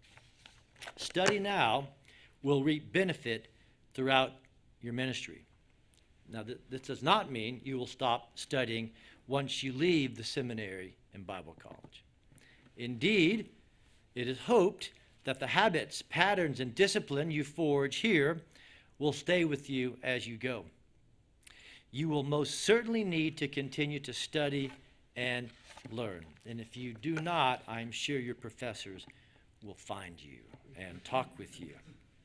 Study now will reap benefit throughout your ministry. Now, th- this does not mean you will stop studying once you leave the seminary and Bible college. Indeed, it is hoped that the habits, patterns, and discipline you forge here will stay with you as you go. You will most certainly need to continue to study and learn. And if you do not, I'm sure your professors will find you and talk with you.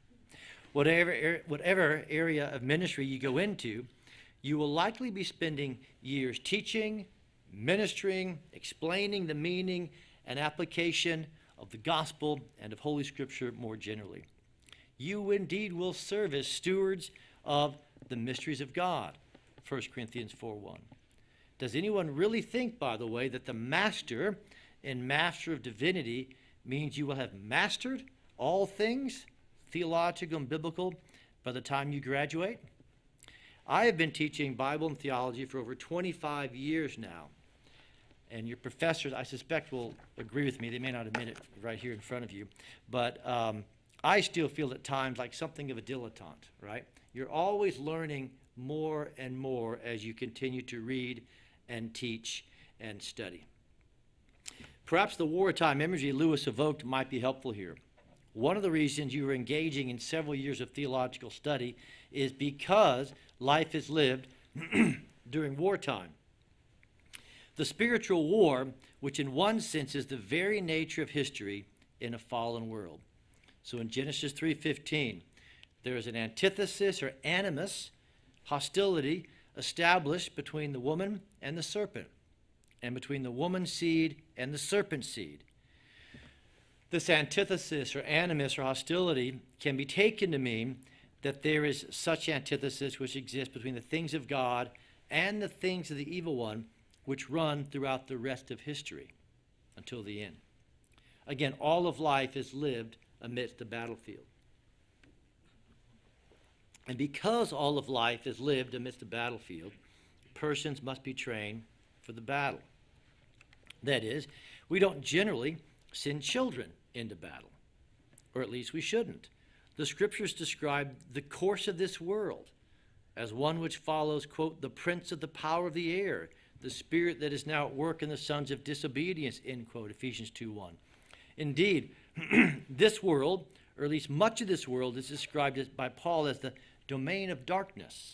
Whatever, whatever area of ministry you go into, you will likely be spending years teaching, ministering, explaining the meaning and application of the gospel and of Holy Scripture more generally. You indeed will serve as stewards of the mysteries of God, First Corinthians four one. Does anyone really think, by the way, that the master and master of divinity means you will have mastered all things theological and biblical by the time you graduate? I have been teaching Bible and theology for over twenty-five years now. And your professors, I suspect, will agree with me. They may not admit it right here in front of you. But um, I still feel at times like something of a dilettante, right? You're always learning more and more as you continue to read and teach and study. Perhaps the wartime imagery Lewis evoked might be helpful here. One of the reasons you are engaging in several years of theological study is because life is lived during wartime. The spiritual war, which in one sense is the very nature of history in a fallen world. So in Genesis three fifteen, there is an antithesis or animus, hostility, established between the woman and the serpent, and between the woman's seed and the serpent's seed. This antithesis or animus or hostility can be taken to mean that there is such antithesis which exists between the things of God and the things of the evil one, which run throughout the rest of history until the end. Again, all of life is lived amidst the battlefield. And because all of life is lived amidst the battlefield, persons must be trained for the battle. That is, we don't generally send children into battle, or at least we shouldn't. The Scriptures describe the course of this world as one which follows, quote, the prince of the power of the air, the spirit that is now at work in the sons of disobedience, end quote, Ephesians two one. Indeed, this world, or at least much of this world, is described as, by Paul as the domain of darkness.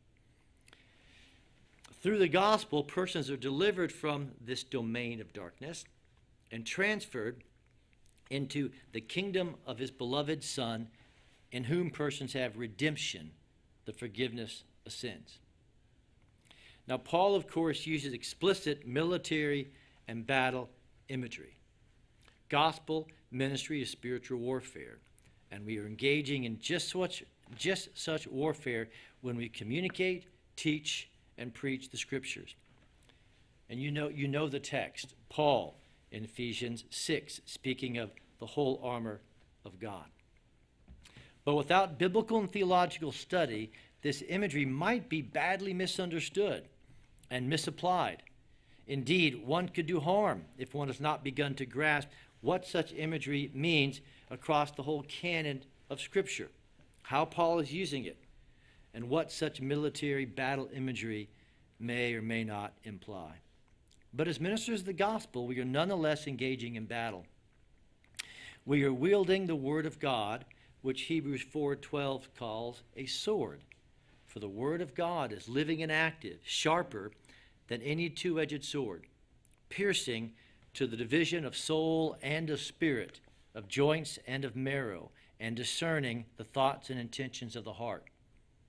Through the gospel, persons are delivered from this domain of darkness and transferred into the kingdom of his beloved Son, in whom persons have redemption, the forgiveness of sins. Now, Paul, of course, uses explicit military and battle imagery. Gospel ministry is spiritual warfare, and we are engaging in just such, just such warfare when we communicate, teach, and preach the Scriptures. And you know, you know the text, Paul in Ephesians six, speaking of the whole armor of God. But without biblical and theological study, this imagery might be badly misunderstood and misapplied. Indeed, one could do harm if one has not begun to grasp what such imagery means across the whole canon of Scripture, how Paul is using it, and what such military battle imagery may or may not imply. But as ministers of the gospel, we are nonetheless engaging in battle. We are wielding the word of God, which Hebrews four twelve calls a sword. For the word of God is living and active, sharper than any two-edged sword, piercing to the division of soul and of spirit, of joints and of marrow, and discerning the thoughts and intentions of the heart.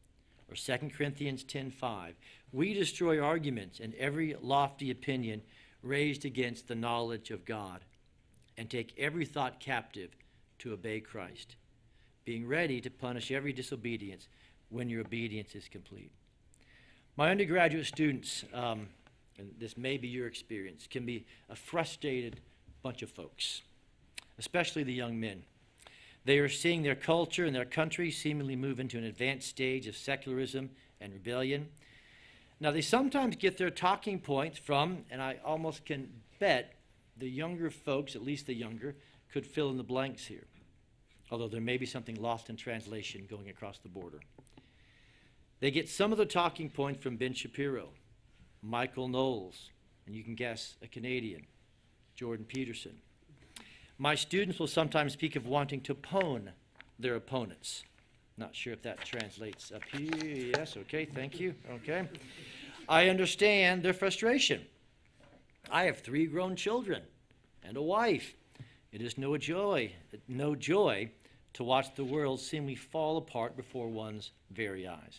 or Second Corinthians ten five, we destroy arguments and every lofty opinion raised against the knowledge of God, and take every thought captive to obey Christ, being ready to punish every disobedience when your obedience is complete. My undergraduate students, um, and this may be your experience, can be a frustrated bunch of folks, especially the young men. They are seeing their culture and their country seemingly move into an advanced stage of secularism and rebellion. Now, they sometimes get their talking points from, and I almost can bet the younger folks, at least the younger, could fill in the blanks here, although there may be something lost in translation going across the border. They get some of the talking points from Ben Shapiro, Michael Knowles, and you can guess a Canadian, Jordan Peterson. My students will sometimes speak of wanting to pwn their opponents. Not sure if that translates up here. Yes, okay, thank you. Okay. I understand their frustration. I have three grown children and a wife. It is no joy, no joy to watch the world seemingly fall apart before one's very eyes.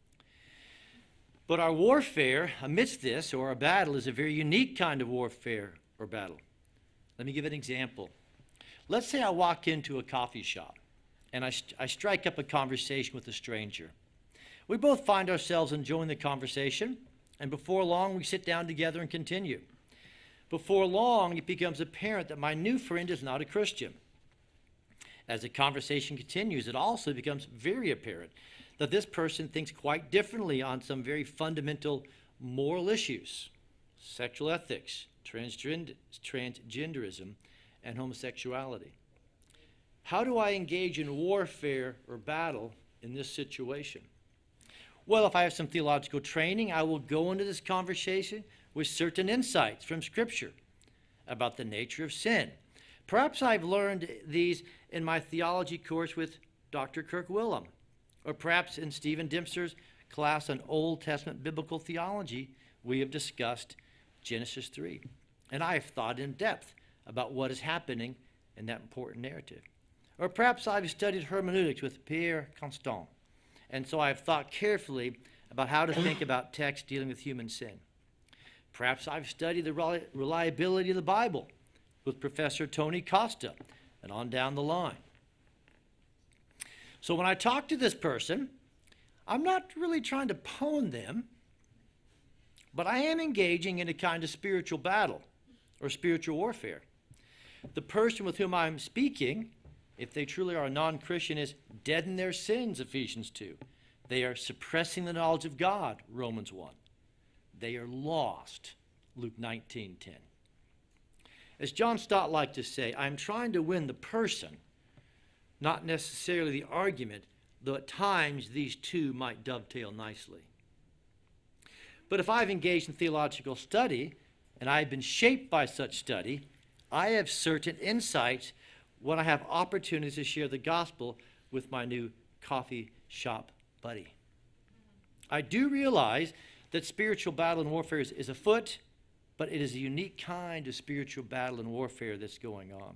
But our warfare amidst this, or our battle, is a very unique kind of warfare or battle. Let me give an example. Let's say I walk into a coffee shop and I, st- I strike up a conversation with a stranger. We both find ourselves enjoying the conversation, and before long we sit down together and continue. Before long it becomes apparent that my new friend is not a Christian. As the conversation continues, it also becomes very apparent that this person thinks quite differently on some very fundamental moral issues: sexual ethics, transgend- transgenderism, and homosexuality. How do I engage in warfare or battle in this situation? Well, if I have some theological training, I will go into this conversation with certain insights from Scripture about the nature of sin. Perhaps I've learned these in my theology course with Doctor Kirk Willem, or perhaps in Stephen Dempster's class on Old Testament biblical theology, we have discussed Genesis three. And I have thought in depth about what is happening in that important narrative. Or perhaps I've studied hermeneutics with Pierre Constant, and so I've thought carefully about how to think about texts dealing with human sin. Perhaps I've studied the reliability of the Bible with Professor Tony Costa, and on down the line. So when I talk to this person, I'm not really trying to pwn them, but I am engaging in a kind of spiritual battle or spiritual warfare. The person with whom I'm speaking, if they truly are a non-Christian, is dead in their sins, Ephesians two. They are suppressing the knowledge of God, Romans one. They are lost, Luke nineteen ten. As John Stott liked to say, I'm trying to win the person, not necessarily the argument, though at times these two might dovetail nicely. But if I've engaged in theological study, and I have been shaped by such study, I have certain insights when I have opportunities to share the gospel with my new coffee shop buddy. I do realize that spiritual battle and warfare is, is afoot, but it is a unique kind of spiritual battle and warfare that's going on.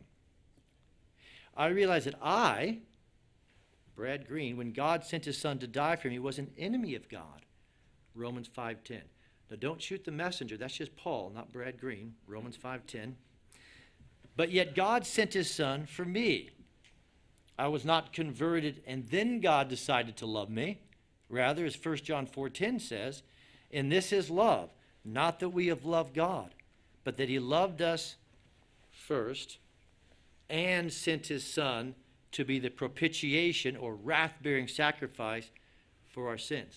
I realize that I, Brad Green, when God sent his son to die for me, was an enemy of God, Romans five ten. Now don't shoot the messenger, that's just Paul, not Brad Green, Romans five ten. But yet God sent his son for me. I was not converted and then God decided to love me. Rather, as First John four ten says, "In this is love, not that we have loved God, but that he loved us first and sent his son to be the propitiation or wrath-bearing sacrifice for our sins."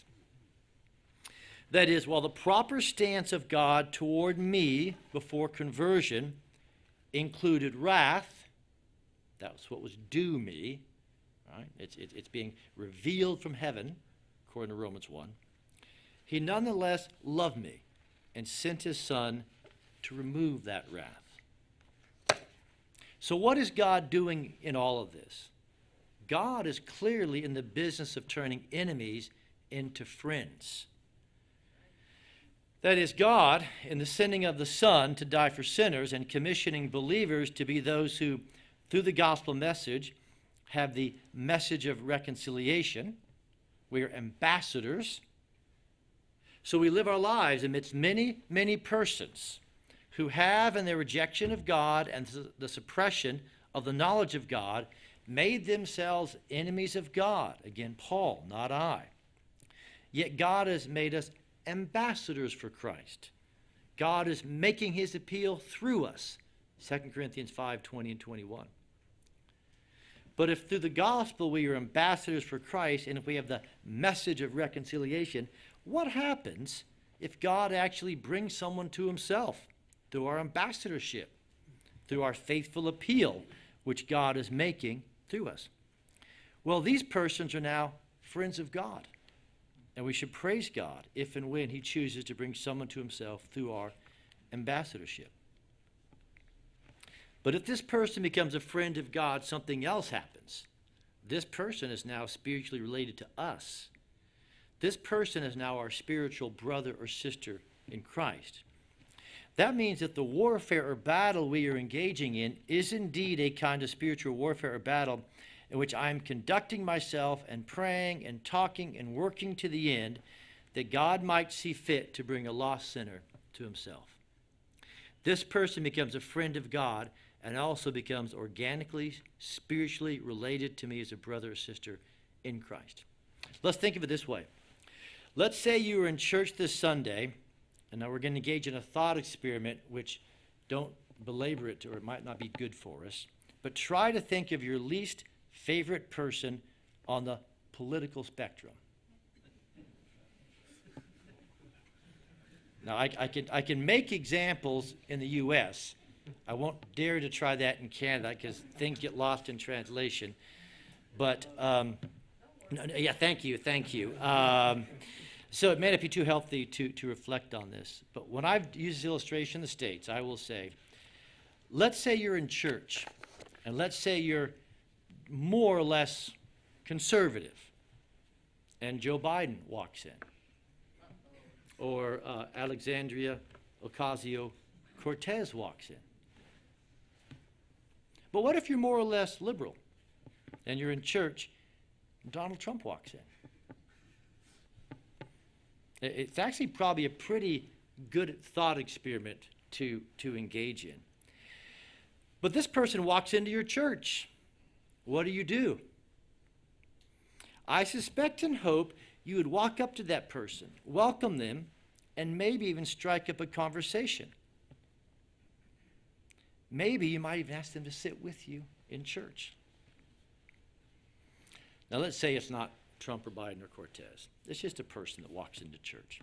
That is, while the proper stance of God toward me before conversion included wrath, that was what was due me, right? It's, it's, it's being revealed from heaven, according to Romans one. He nonetheless loved me and sent his son to remove that wrath. So what is God doing in all of this? God is clearly in the business of turning enemies into friends. That is, God, in the sending of the Son to die for sinners and commissioning believers to be those who, through the gospel message, have the message of reconciliation, We are ambassadors. So we live our lives amidst many, many persons who have, in their rejection of God and the suppression of the knowledge of God, made themselves enemies of God. Again, Paul, not I. Yet God has made us ambassadors for Christ. God is making his appeal through us. Second Corinthians five, twenty and twenty-one. But if through the gospel we are ambassadors for Christ, and if we have the message of reconciliation, what happens if God actually brings someone to himself through our ambassadorship, through our faithful appeal, which God is making through us? Well, these persons are now friends of God, and we should praise God if and when he chooses to bring someone to himself through our ambassadorship. But if this person becomes a friend of God, something else happens. This person is now spiritually related to us. This person is now our spiritual brother or sister in Christ. That means that the warfare or battle we are engaging in is indeed a kind of spiritual warfare or battle in which I am conducting myself and praying and talking and working to the end that God might see fit to bring a lost sinner to himself. This person becomes a friend of God and also becomes organically, spiritually related to me as a brother or sister in Christ. Let's think of it this way. Let's say you were in church this Sunday, and now we're going to engage in a thought experiment, which don't belabor it, or it might not be good for us, but try to think of your least favorite person on the political spectrum. Now, I, I, can, I can make examples in the U S I won't dare to try that in Canada because things get lost in translation. But, um, no, no, yeah, thank you, thank you. Um, so it may not be too healthy to, to reflect on this. But when I've used this illustration in the States, I will say, let's say you're in church, and let's say you're more or less conservative, and Joe Biden walks in, or uh, Alexandria Ocasio-Cortez walks in. But what if you're more or less liberal, and you're in church, and Donald Trump walks in? It's actually probably a pretty good thought experiment to, to engage in. But this person walks into your church. What do you do? I suspect and hope you would walk up to that person, welcome them, and maybe even strike up a conversation. Maybe you might even ask them to sit with you in church. Now, let's say it's not Trump or Biden or Cortez. It's just a person that walks into church.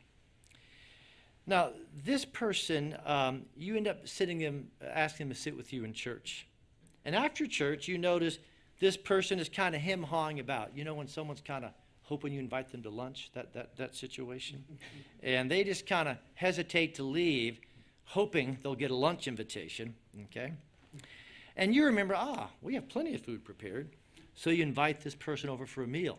Now, this person, um, you end up sitting them, asking them to sit with you in church. And after church, you notice this person is kind of hem-hawing about. You know when someone's kind of hoping you invite them to lunch, that, that, that situation? And they just kind of hesitate to leave, hoping they'll get a lunch invitation, okay? And you remember, ah, we have plenty of food prepared, so you invite this person over for a meal.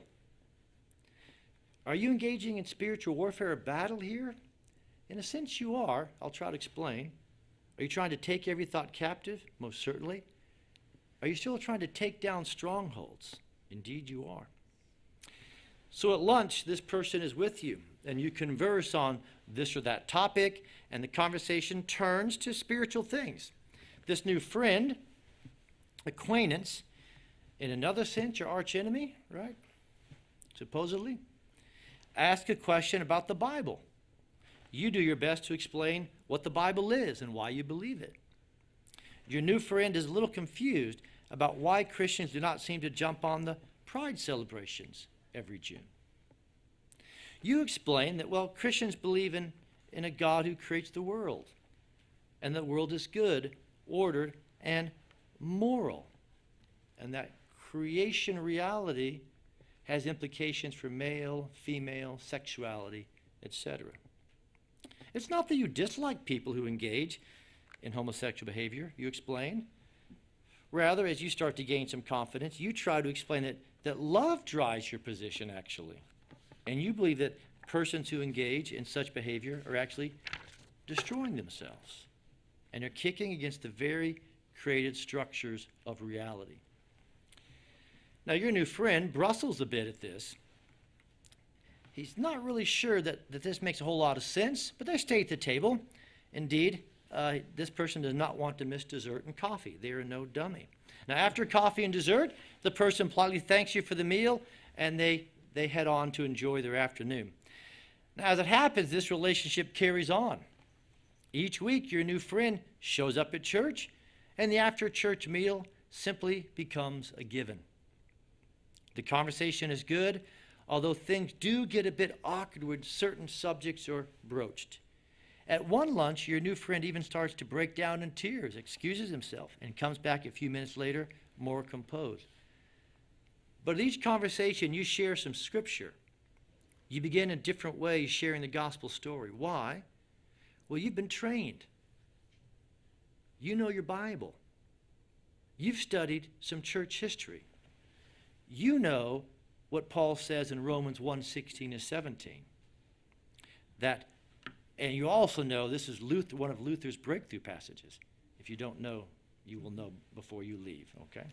Are you engaging in spiritual warfare or battle here? In a sense, you are. I'll try to explain. Are you trying to take every thought captive? Most certainly. Are you still trying to take down strongholds? Indeed, you are. So at lunch, this person is with you, and you converse on this or that topic, and the conversation turns to spiritual things. This new friend, acquaintance, in another sense, your arch enemy, right? Supposedly. Ask a question about the Bible. You do your best to explain what the Bible is and why you believe it. Your new friend is a little confused about why Christians do not seem to jump on the Pride celebrations every June. You explain that, well, Christians believe in, in a God who creates the world, and the world is good, ordered, and moral, and that creation reality has implications for male, female, sexuality, et cetera. It's not that you dislike people who engage in homosexual behavior, you explain. Rather, as you start to gain some confidence, you try to explain that, that love drives your position, actually. And you believe that persons who engage in such behavior are actually destroying themselves and are kicking against the very created structures of reality. Now, your new friend brustles a bit at this, he's not really sure that, that this makes a whole lot of sense, but they stay at the table. Indeed, uh, this person does not want to miss dessert and coffee. They are no dummy. Now, after coffee and dessert, the person politely thanks you for the meal, and they, they head on to enjoy their afternoon. Now, as it happens, this relationship carries on. Each week, your new friend shows up at church, and the after-church meal simply becomes a given. The conversation is good, although things do get a bit awkward when certain subjects are broached. At one lunch, your new friend even starts to break down in tears, excuses himself, and comes back a few minutes later more composed. But at each conversation, you share some scripture. You begin in different ways sharing the gospel story. Why? Well, you've been trained. You know your Bible. You've studied some church history. You know what Paul says in Romans one sixteen and seventeen. That, and you also know this is Luther, one of Luther's breakthrough passages. If you don't know, you will know before you leave, okay?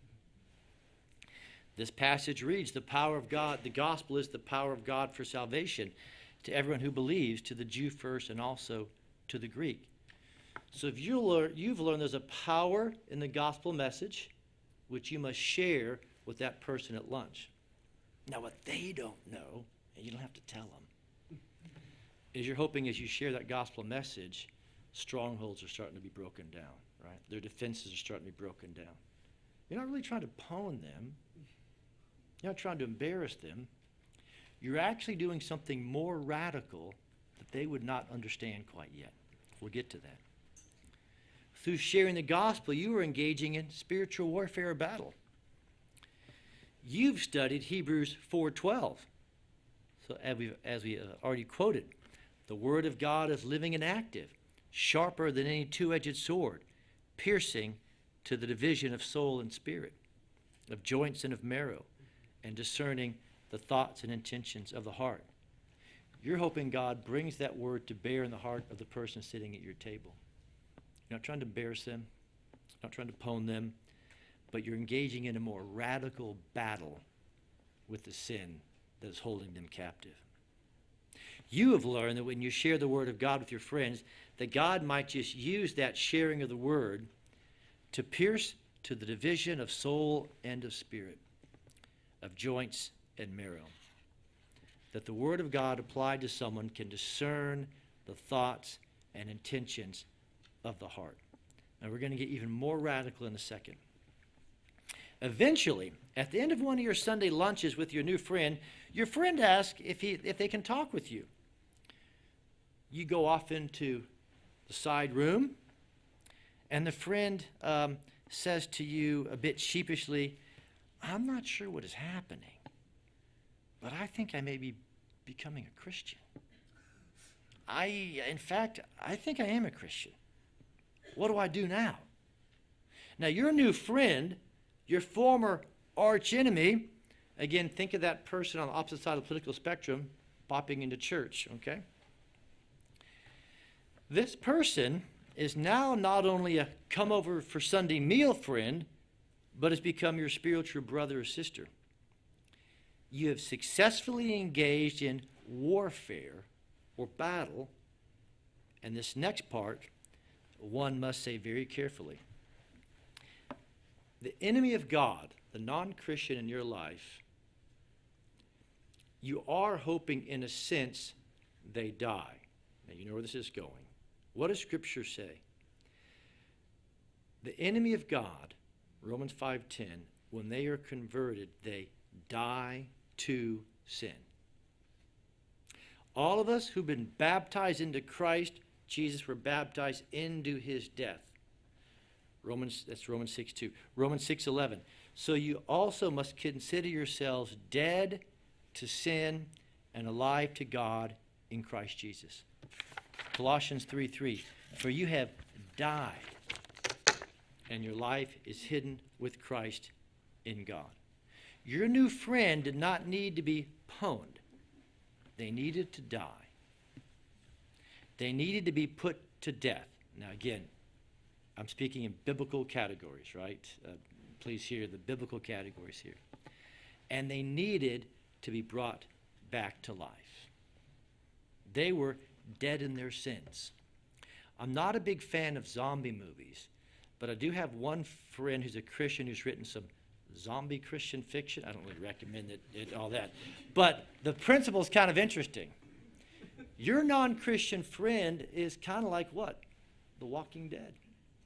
This passage reads, the power of God, the gospel is the power of God for salvation to everyone who believes, to the Jew first and also to the Greek. So if you learn, you've learned there's a power in the gospel message which you must share with that person at lunch. Now what they don't know, and you don't have to tell them, is you're hoping as you share that gospel message, strongholds are starting to be broken down, right? Their defenses are starting to be broken down. You're not really trying to pwn them. You're not trying to embarrass them. You're actually doing something more radical that they would not understand quite yet. We'll get to that. Through sharing the gospel, you are engaging in spiritual warfare or battle. You've studied Hebrews four twelve. So as we, as we already quoted, the word of God is living and active, sharper than any two-edged sword, piercing to the division of soul and spirit, of joints and of marrow, and discerning the thoughts and intentions of the heart. You're hoping God brings that word to bear in the heart of the person sitting at your table. You're not trying to embarrass them, not trying to pwn them, but you're engaging in a more radical battle with the sin that is holding them captive. You have learned that when you share the word of God with your friends, that God might just use that sharing of the word to pierce to the division of soul and of spirit, of joints and marrow. That the word of God applied to someone can discern the thoughts and intentions of the heart. Now we're going to get even more radical in a second. Eventually, at the end of one of your Sunday lunches with your new friend, your friend asks if, he, if they can talk with you. You go off into the side room, and the friend um, says to you a bit sheepishly, I'm not sure what is happening, but I think I may be becoming a Christian. I, in fact, I think I am a Christian. What do I do now? Now, your new friend, your former arch enemy, again, think of that person on the opposite side of the political spectrum popping into church, okay? This person is now not only a come over for Sunday meal friend, but has become your spiritual brother or sister. You have successfully engaged in warfare or battle, and this next part, one must say very carefully. The enemy of God, the non-Christian in your life, you are hoping in a sense they die. Now you know where this is going. What does Scripture say? The enemy of God, Romans five ten, when they are converted, they die to sin. All of us who've been baptized into Christ, Jesus, were baptized into his death. Romans, that's Romans six two. Romans six eleven. So you also must consider yourselves dead to sin and alive to God in Christ Jesus. Colossians three three. For you have died, and your life is hidden with Christ in God. Your new friend did not need to be pwned. They needed to die. They needed to be put to death. Now again, I'm speaking in biblical categories, right? Uh, please hear the biblical categories here. And they needed to be brought back to life. They were dead in their sins. I'm not a big fan of zombie movies, but I do have one friend who's a Christian who's written some zombie Christian fiction. I don't really recommend it, it all that. But the principle is kind of interesting. Your non-Christian friend is kind of like what? The Walking Dead.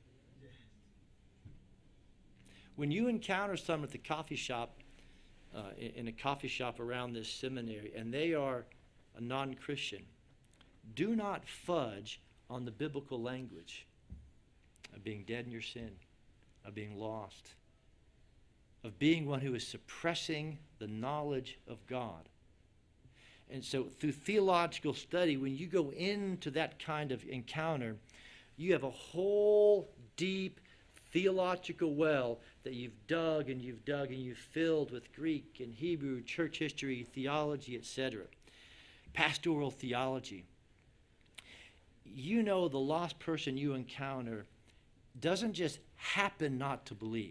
When you encounter someone at the coffee shop, uh, in, in a coffee shop around this seminary, and they are a non-Christian, do not fudge on the biblical language of being dead in your sin, of being lost, of being one who is suppressing the knowledge of God. And so through theological study, when you go into that kind of encounter, you have a whole deep theological well that you've dug and you've dug and you've filled with Greek and Hebrew, church history, theology, et cetera. Pastoral theology. You know the lost person you encounter doesn't just happen not to believe.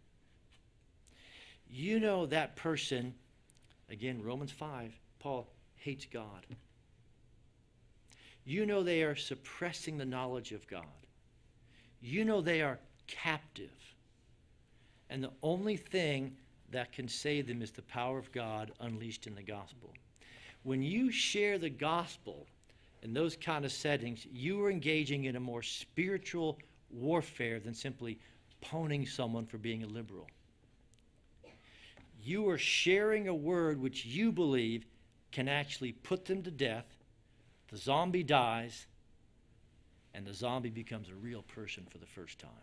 You know that person, again, Romans five, Paul hates God. You know they are suppressing the knowledge of God. You know they are captive. And the only thing that can save them is the power of God unleashed in the gospel. When you share the gospel in those kind of settings, you are engaging in a more spiritual warfare than simply poning someone for being a liberal. You are sharing a word which you believe can actually put them to death. The zombie dies, and the zombie becomes a real person for the first time.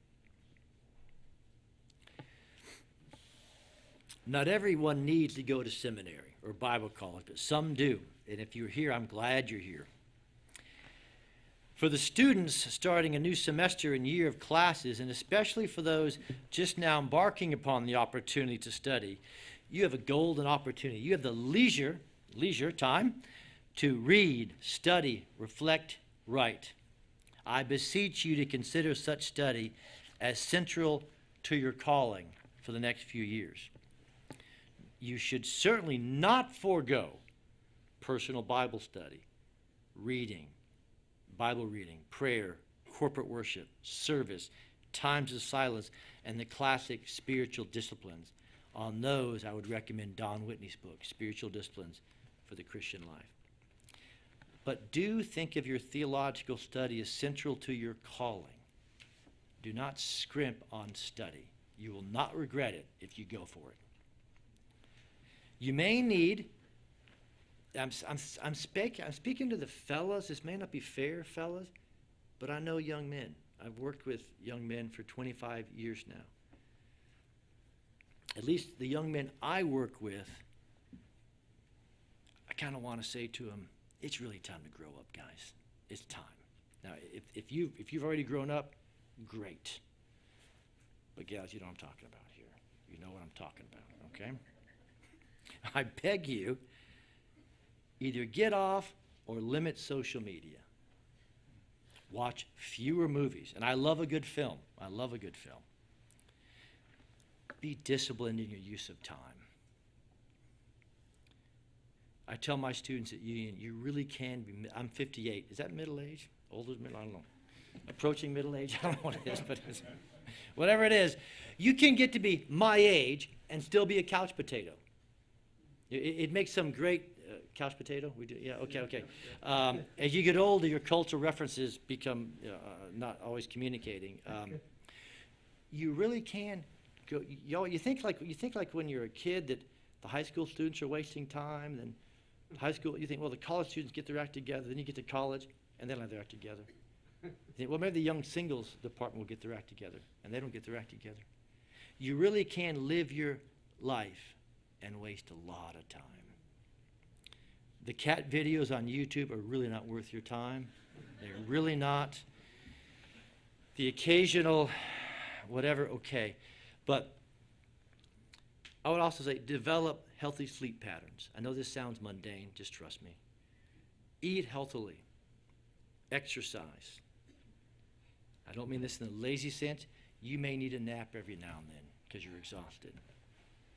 Not everyone needs to go to seminary or Bible college, but some do. And if you're here, I'm glad you're here. For the students starting a new semester and year of classes, and especially for those just now embarking upon the opportunity to study, you have a golden opportunity. You have the leisure, leisure time to read, study, reflect, write. I beseech you to consider such study as central to your calling for the next few years. You should certainly not forego personal Bible study, reading, Bible reading, prayer, corporate worship, service, times of silence, and the classic spiritual disciplines. On those, I would recommend Don Whitney's book, Spiritual Disciplines for the Christian Life. But do think of your theological study as central to your calling. Do not scrimp on study. You will not regret it if you go for it. You may need, I'm, I'm, I'm, speak, I'm speaking to the fellas. This may not be fair, fellas, but I know young men. I've worked with young men for twenty-five years now. At least the young men I work with, I kind of want to say to them, it's really time to grow up, guys. It's time. Now, if, if, you, if you've already grown up, great. But gals, you know what I'm talking about here. You know what I'm talking about, okay? I beg you, either get off or limit social media. Watch fewer movies. And I love a good film. I love a good film. Be disciplined in your use of time. I tell my students at Union, you really can be, I'm fifty-eight. Is that middle age? Older than middle? I don't know. Approaching middle age? I don't know what it is, but it's, whatever it is, you can get to be my age and still be a couch potato. It, it makes some great uh, couch potato. We do, yeah, okay, okay. Um, as you get older, your cultural references become uh, not always communicating. Um, you really can go. You, know, you think like you think like when you're a kid that the high school students are wasting time. Then high school, you think, well, the college students get their act together. Then you get to college, and they don't have their act together. You think, well, maybe the young singles department will get their act together, and they don't get their act together. You really can live your life and waste a lot of time. The cat videos on YouTube are really not worth your time. They're really not. The occasional whatever, okay. But I would also say develop healthy sleep patterns. I know this sounds mundane, just trust me. Eat healthily. Exercise. I don't mean this in a lazy sense. You may need a nap every now and then because you're exhausted.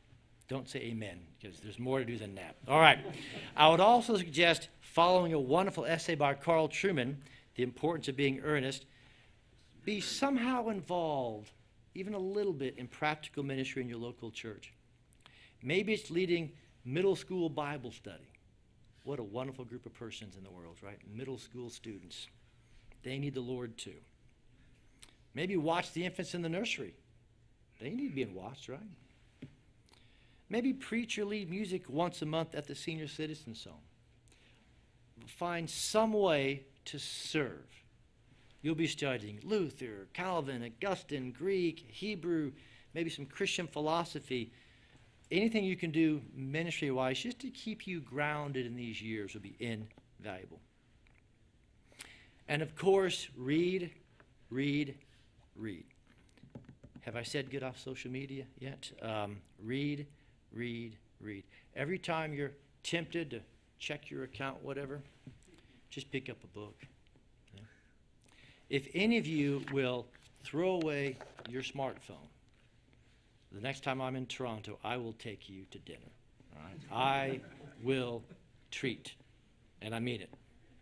Don't say amen, because there's more to do than that. All right. I would also suggest following a wonderful essay by Carl Trueman, The Importance of Being Earnest, be somehow involved, even a little bit, in practical ministry in your local church. Maybe it's leading middle school Bible study. What a wonderful group of persons in the world, right? Middle school students. They need the Lord too. Maybe watch the infants in the nursery. They need being watched, right? Maybe preach or lead music once a month at the senior citizens home. Find some way to serve. You'll be studying Luther, Calvin, Augustine, Greek, Hebrew, maybe some Christian philosophy. Anything you can do ministry-wise just to keep you grounded in these years will be invaluable. And of course, read, read, read. Have I said get off social media yet? Um, read, read, read. Every time you're tempted to check your account, whatever, just pick up a book. Okay? If any of you will throw away your smartphone, the next time I'm in Toronto, I will take you to dinner. All right? I will treat, and I mean it.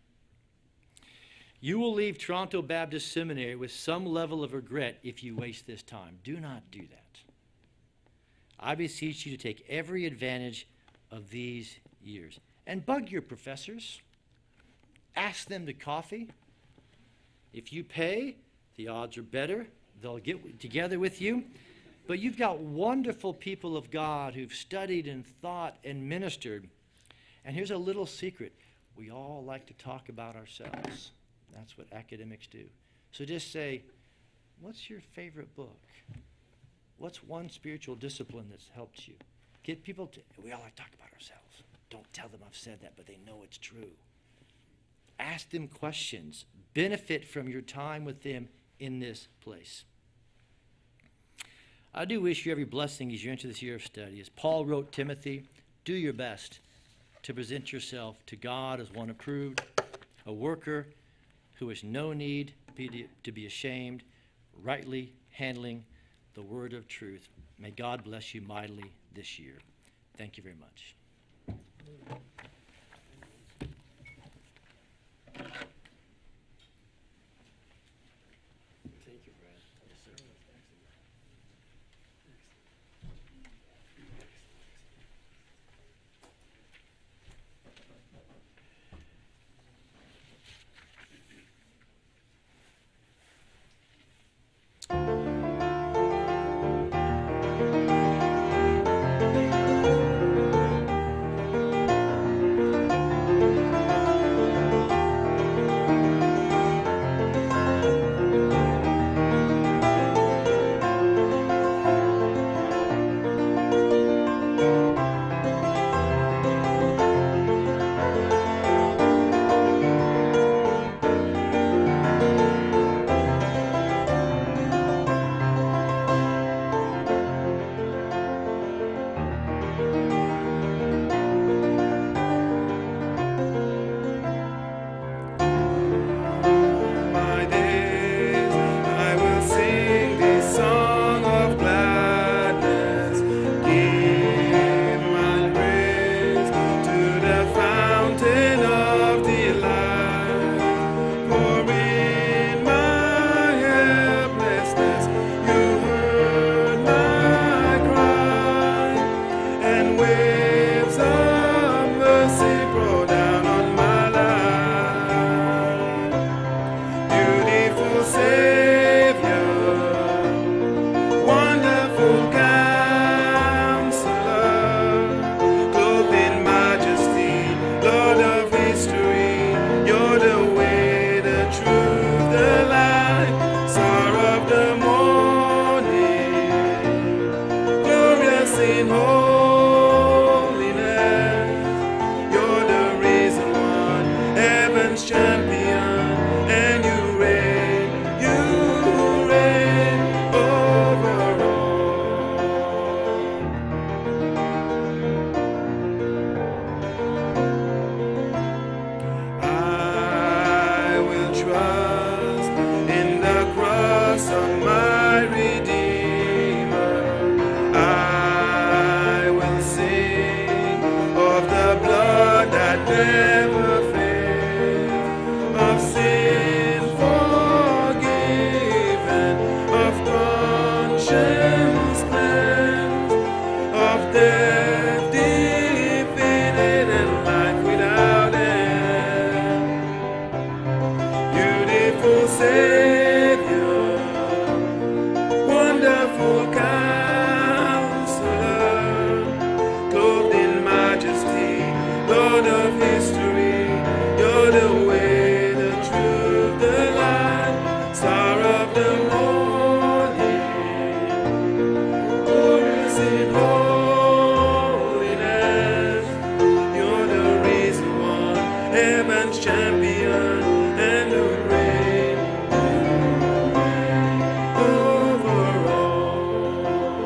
You will leave Toronto Baptist Seminary with some level of regret if you waste this time. Do not do that. I beseech you to take every advantage of these years. And bug your professors. Ask them to coffee. If you pay, the odds are better. They'll get together with you. But you've got wonderful people of God who've studied and thought and ministered. And here's a little secret. We all like to talk about ourselves. That's what academics do. So just say, what's your favorite book? What's one spiritual discipline that's helped you? Get people to, we all like to talk about ourselves. Don't tell them I've said that, but they know it's true. Ask them questions. Benefit from your time with them in this place. I do wish you every blessing as you enter this year of study. As Paul wrote Timothy, do your best to present yourself to God as one approved, a worker who has no need to be ashamed, rightly handling the word of truth. May God bless you mightily this year. Thank you very much. Star of the morning, glorious in holiness, you're the risen one, heaven's champion, and the reign, over all.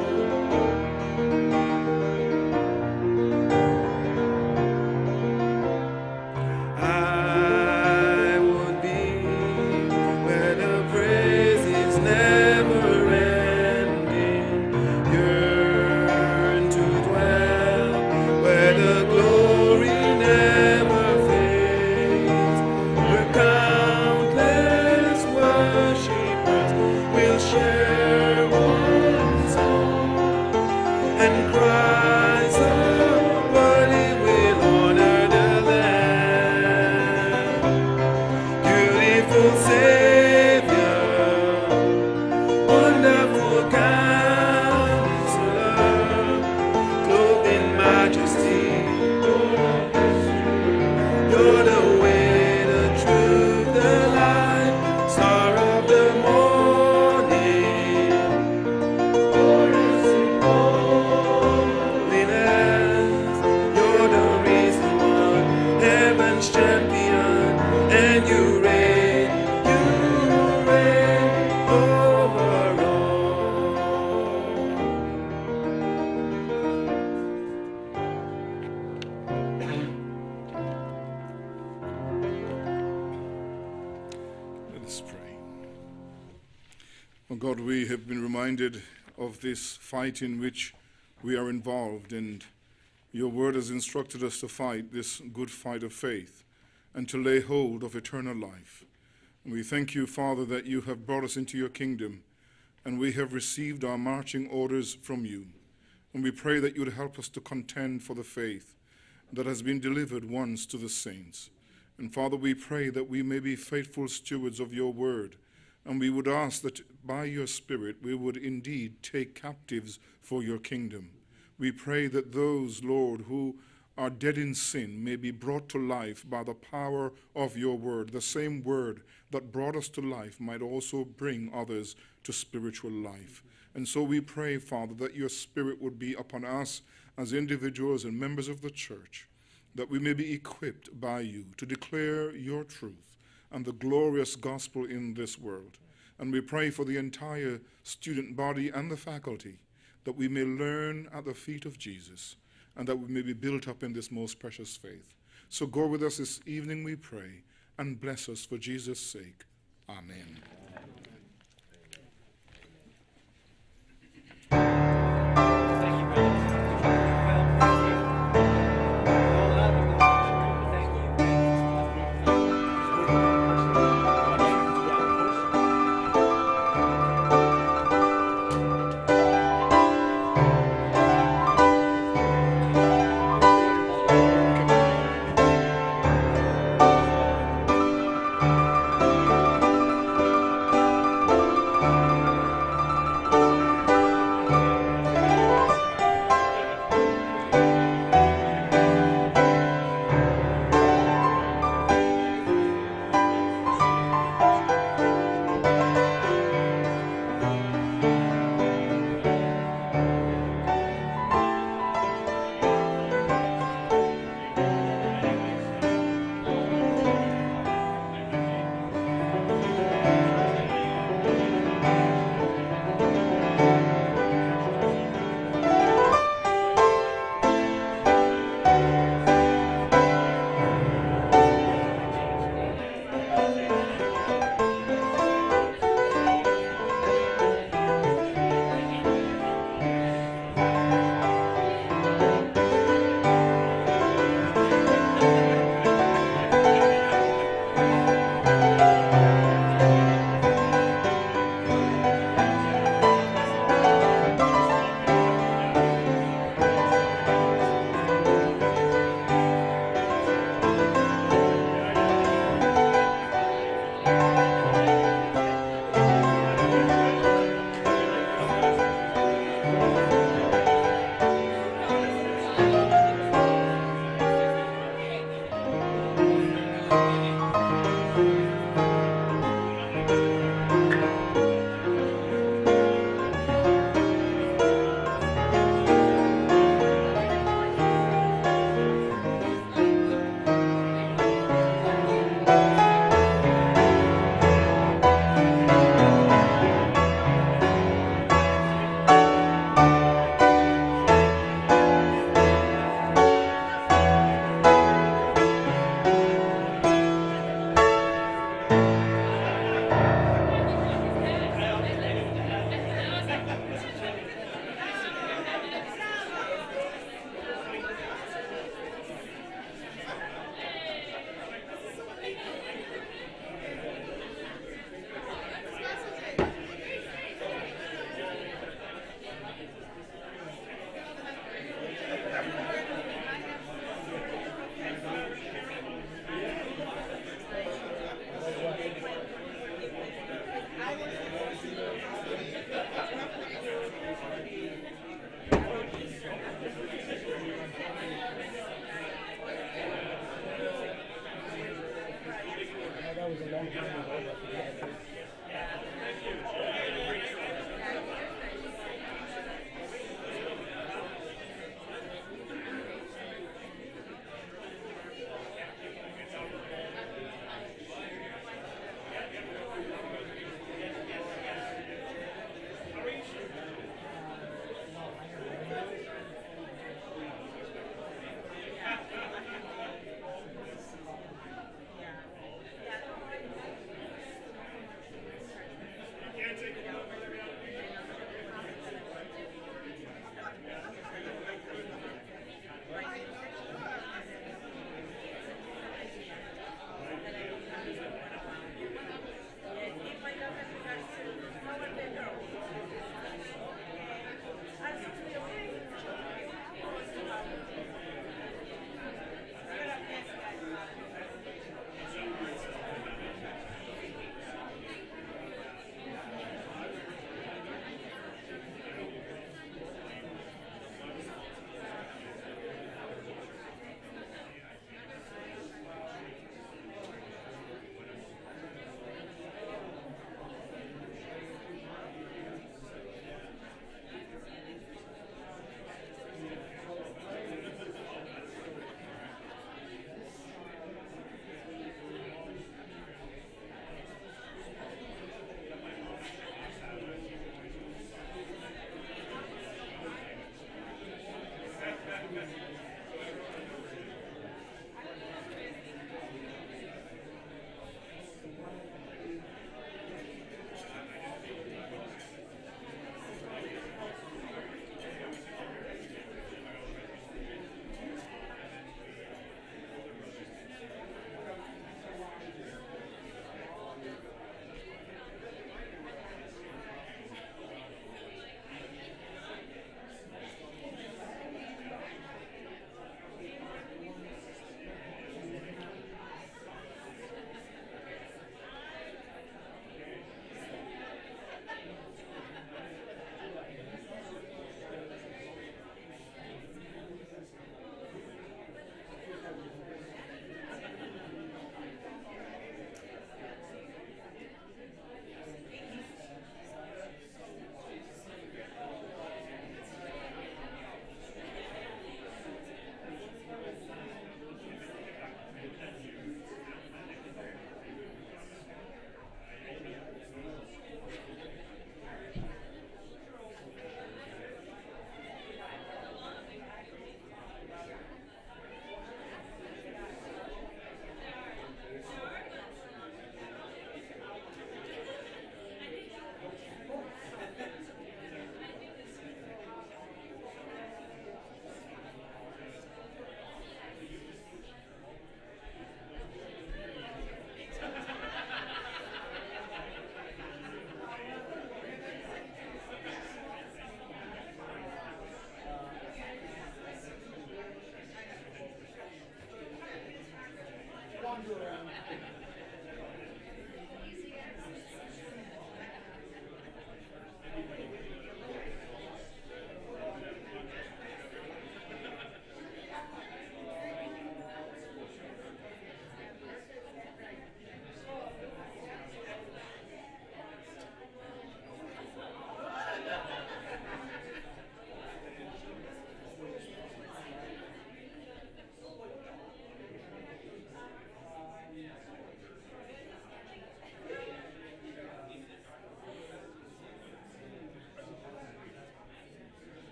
I would be where the praise is never ending, yearn to dwell where the glory never fades, where countless worshippers will share one song, and cries of worthy will honor the Lamb. Beautiful Savior, wonderful Counselor, clothed in majesty, you're the way, the truth, the life, Star of the morning, glorious in holiness, you're the risen one, heaven's champion, and you reign, you reign over all. Let us pray. Oh God, we have been reminded of this fight in which we are involved, and your word has instructed us to fight this good fight of faith and to lay hold of eternal life. And we thank you, Father, that you have brought us into your kingdom, and we have received our marching orders from you. And we pray that you would help us to contend for the faith that has been delivered once to the saints. And Father, we pray that we may be faithful stewards of your word, and we would ask that by your Spirit we would indeed take captives for your kingdom. We pray that those, Lord, who are dead in sin may be brought to life by the power of your word. The same word that brought us to life might also bring others to spiritual life. And so we pray, Father, that your Spirit would be upon us as individuals and members of the church, that we may be equipped by you to declare your truth and the glorious gospel in this world. And we pray for the entire student body and the faculty, that we may learn at the feet of Jesus, and that we may be built up in this most precious faith. So go with us this evening, we pray, and bless us for Jesus' sake. Amen.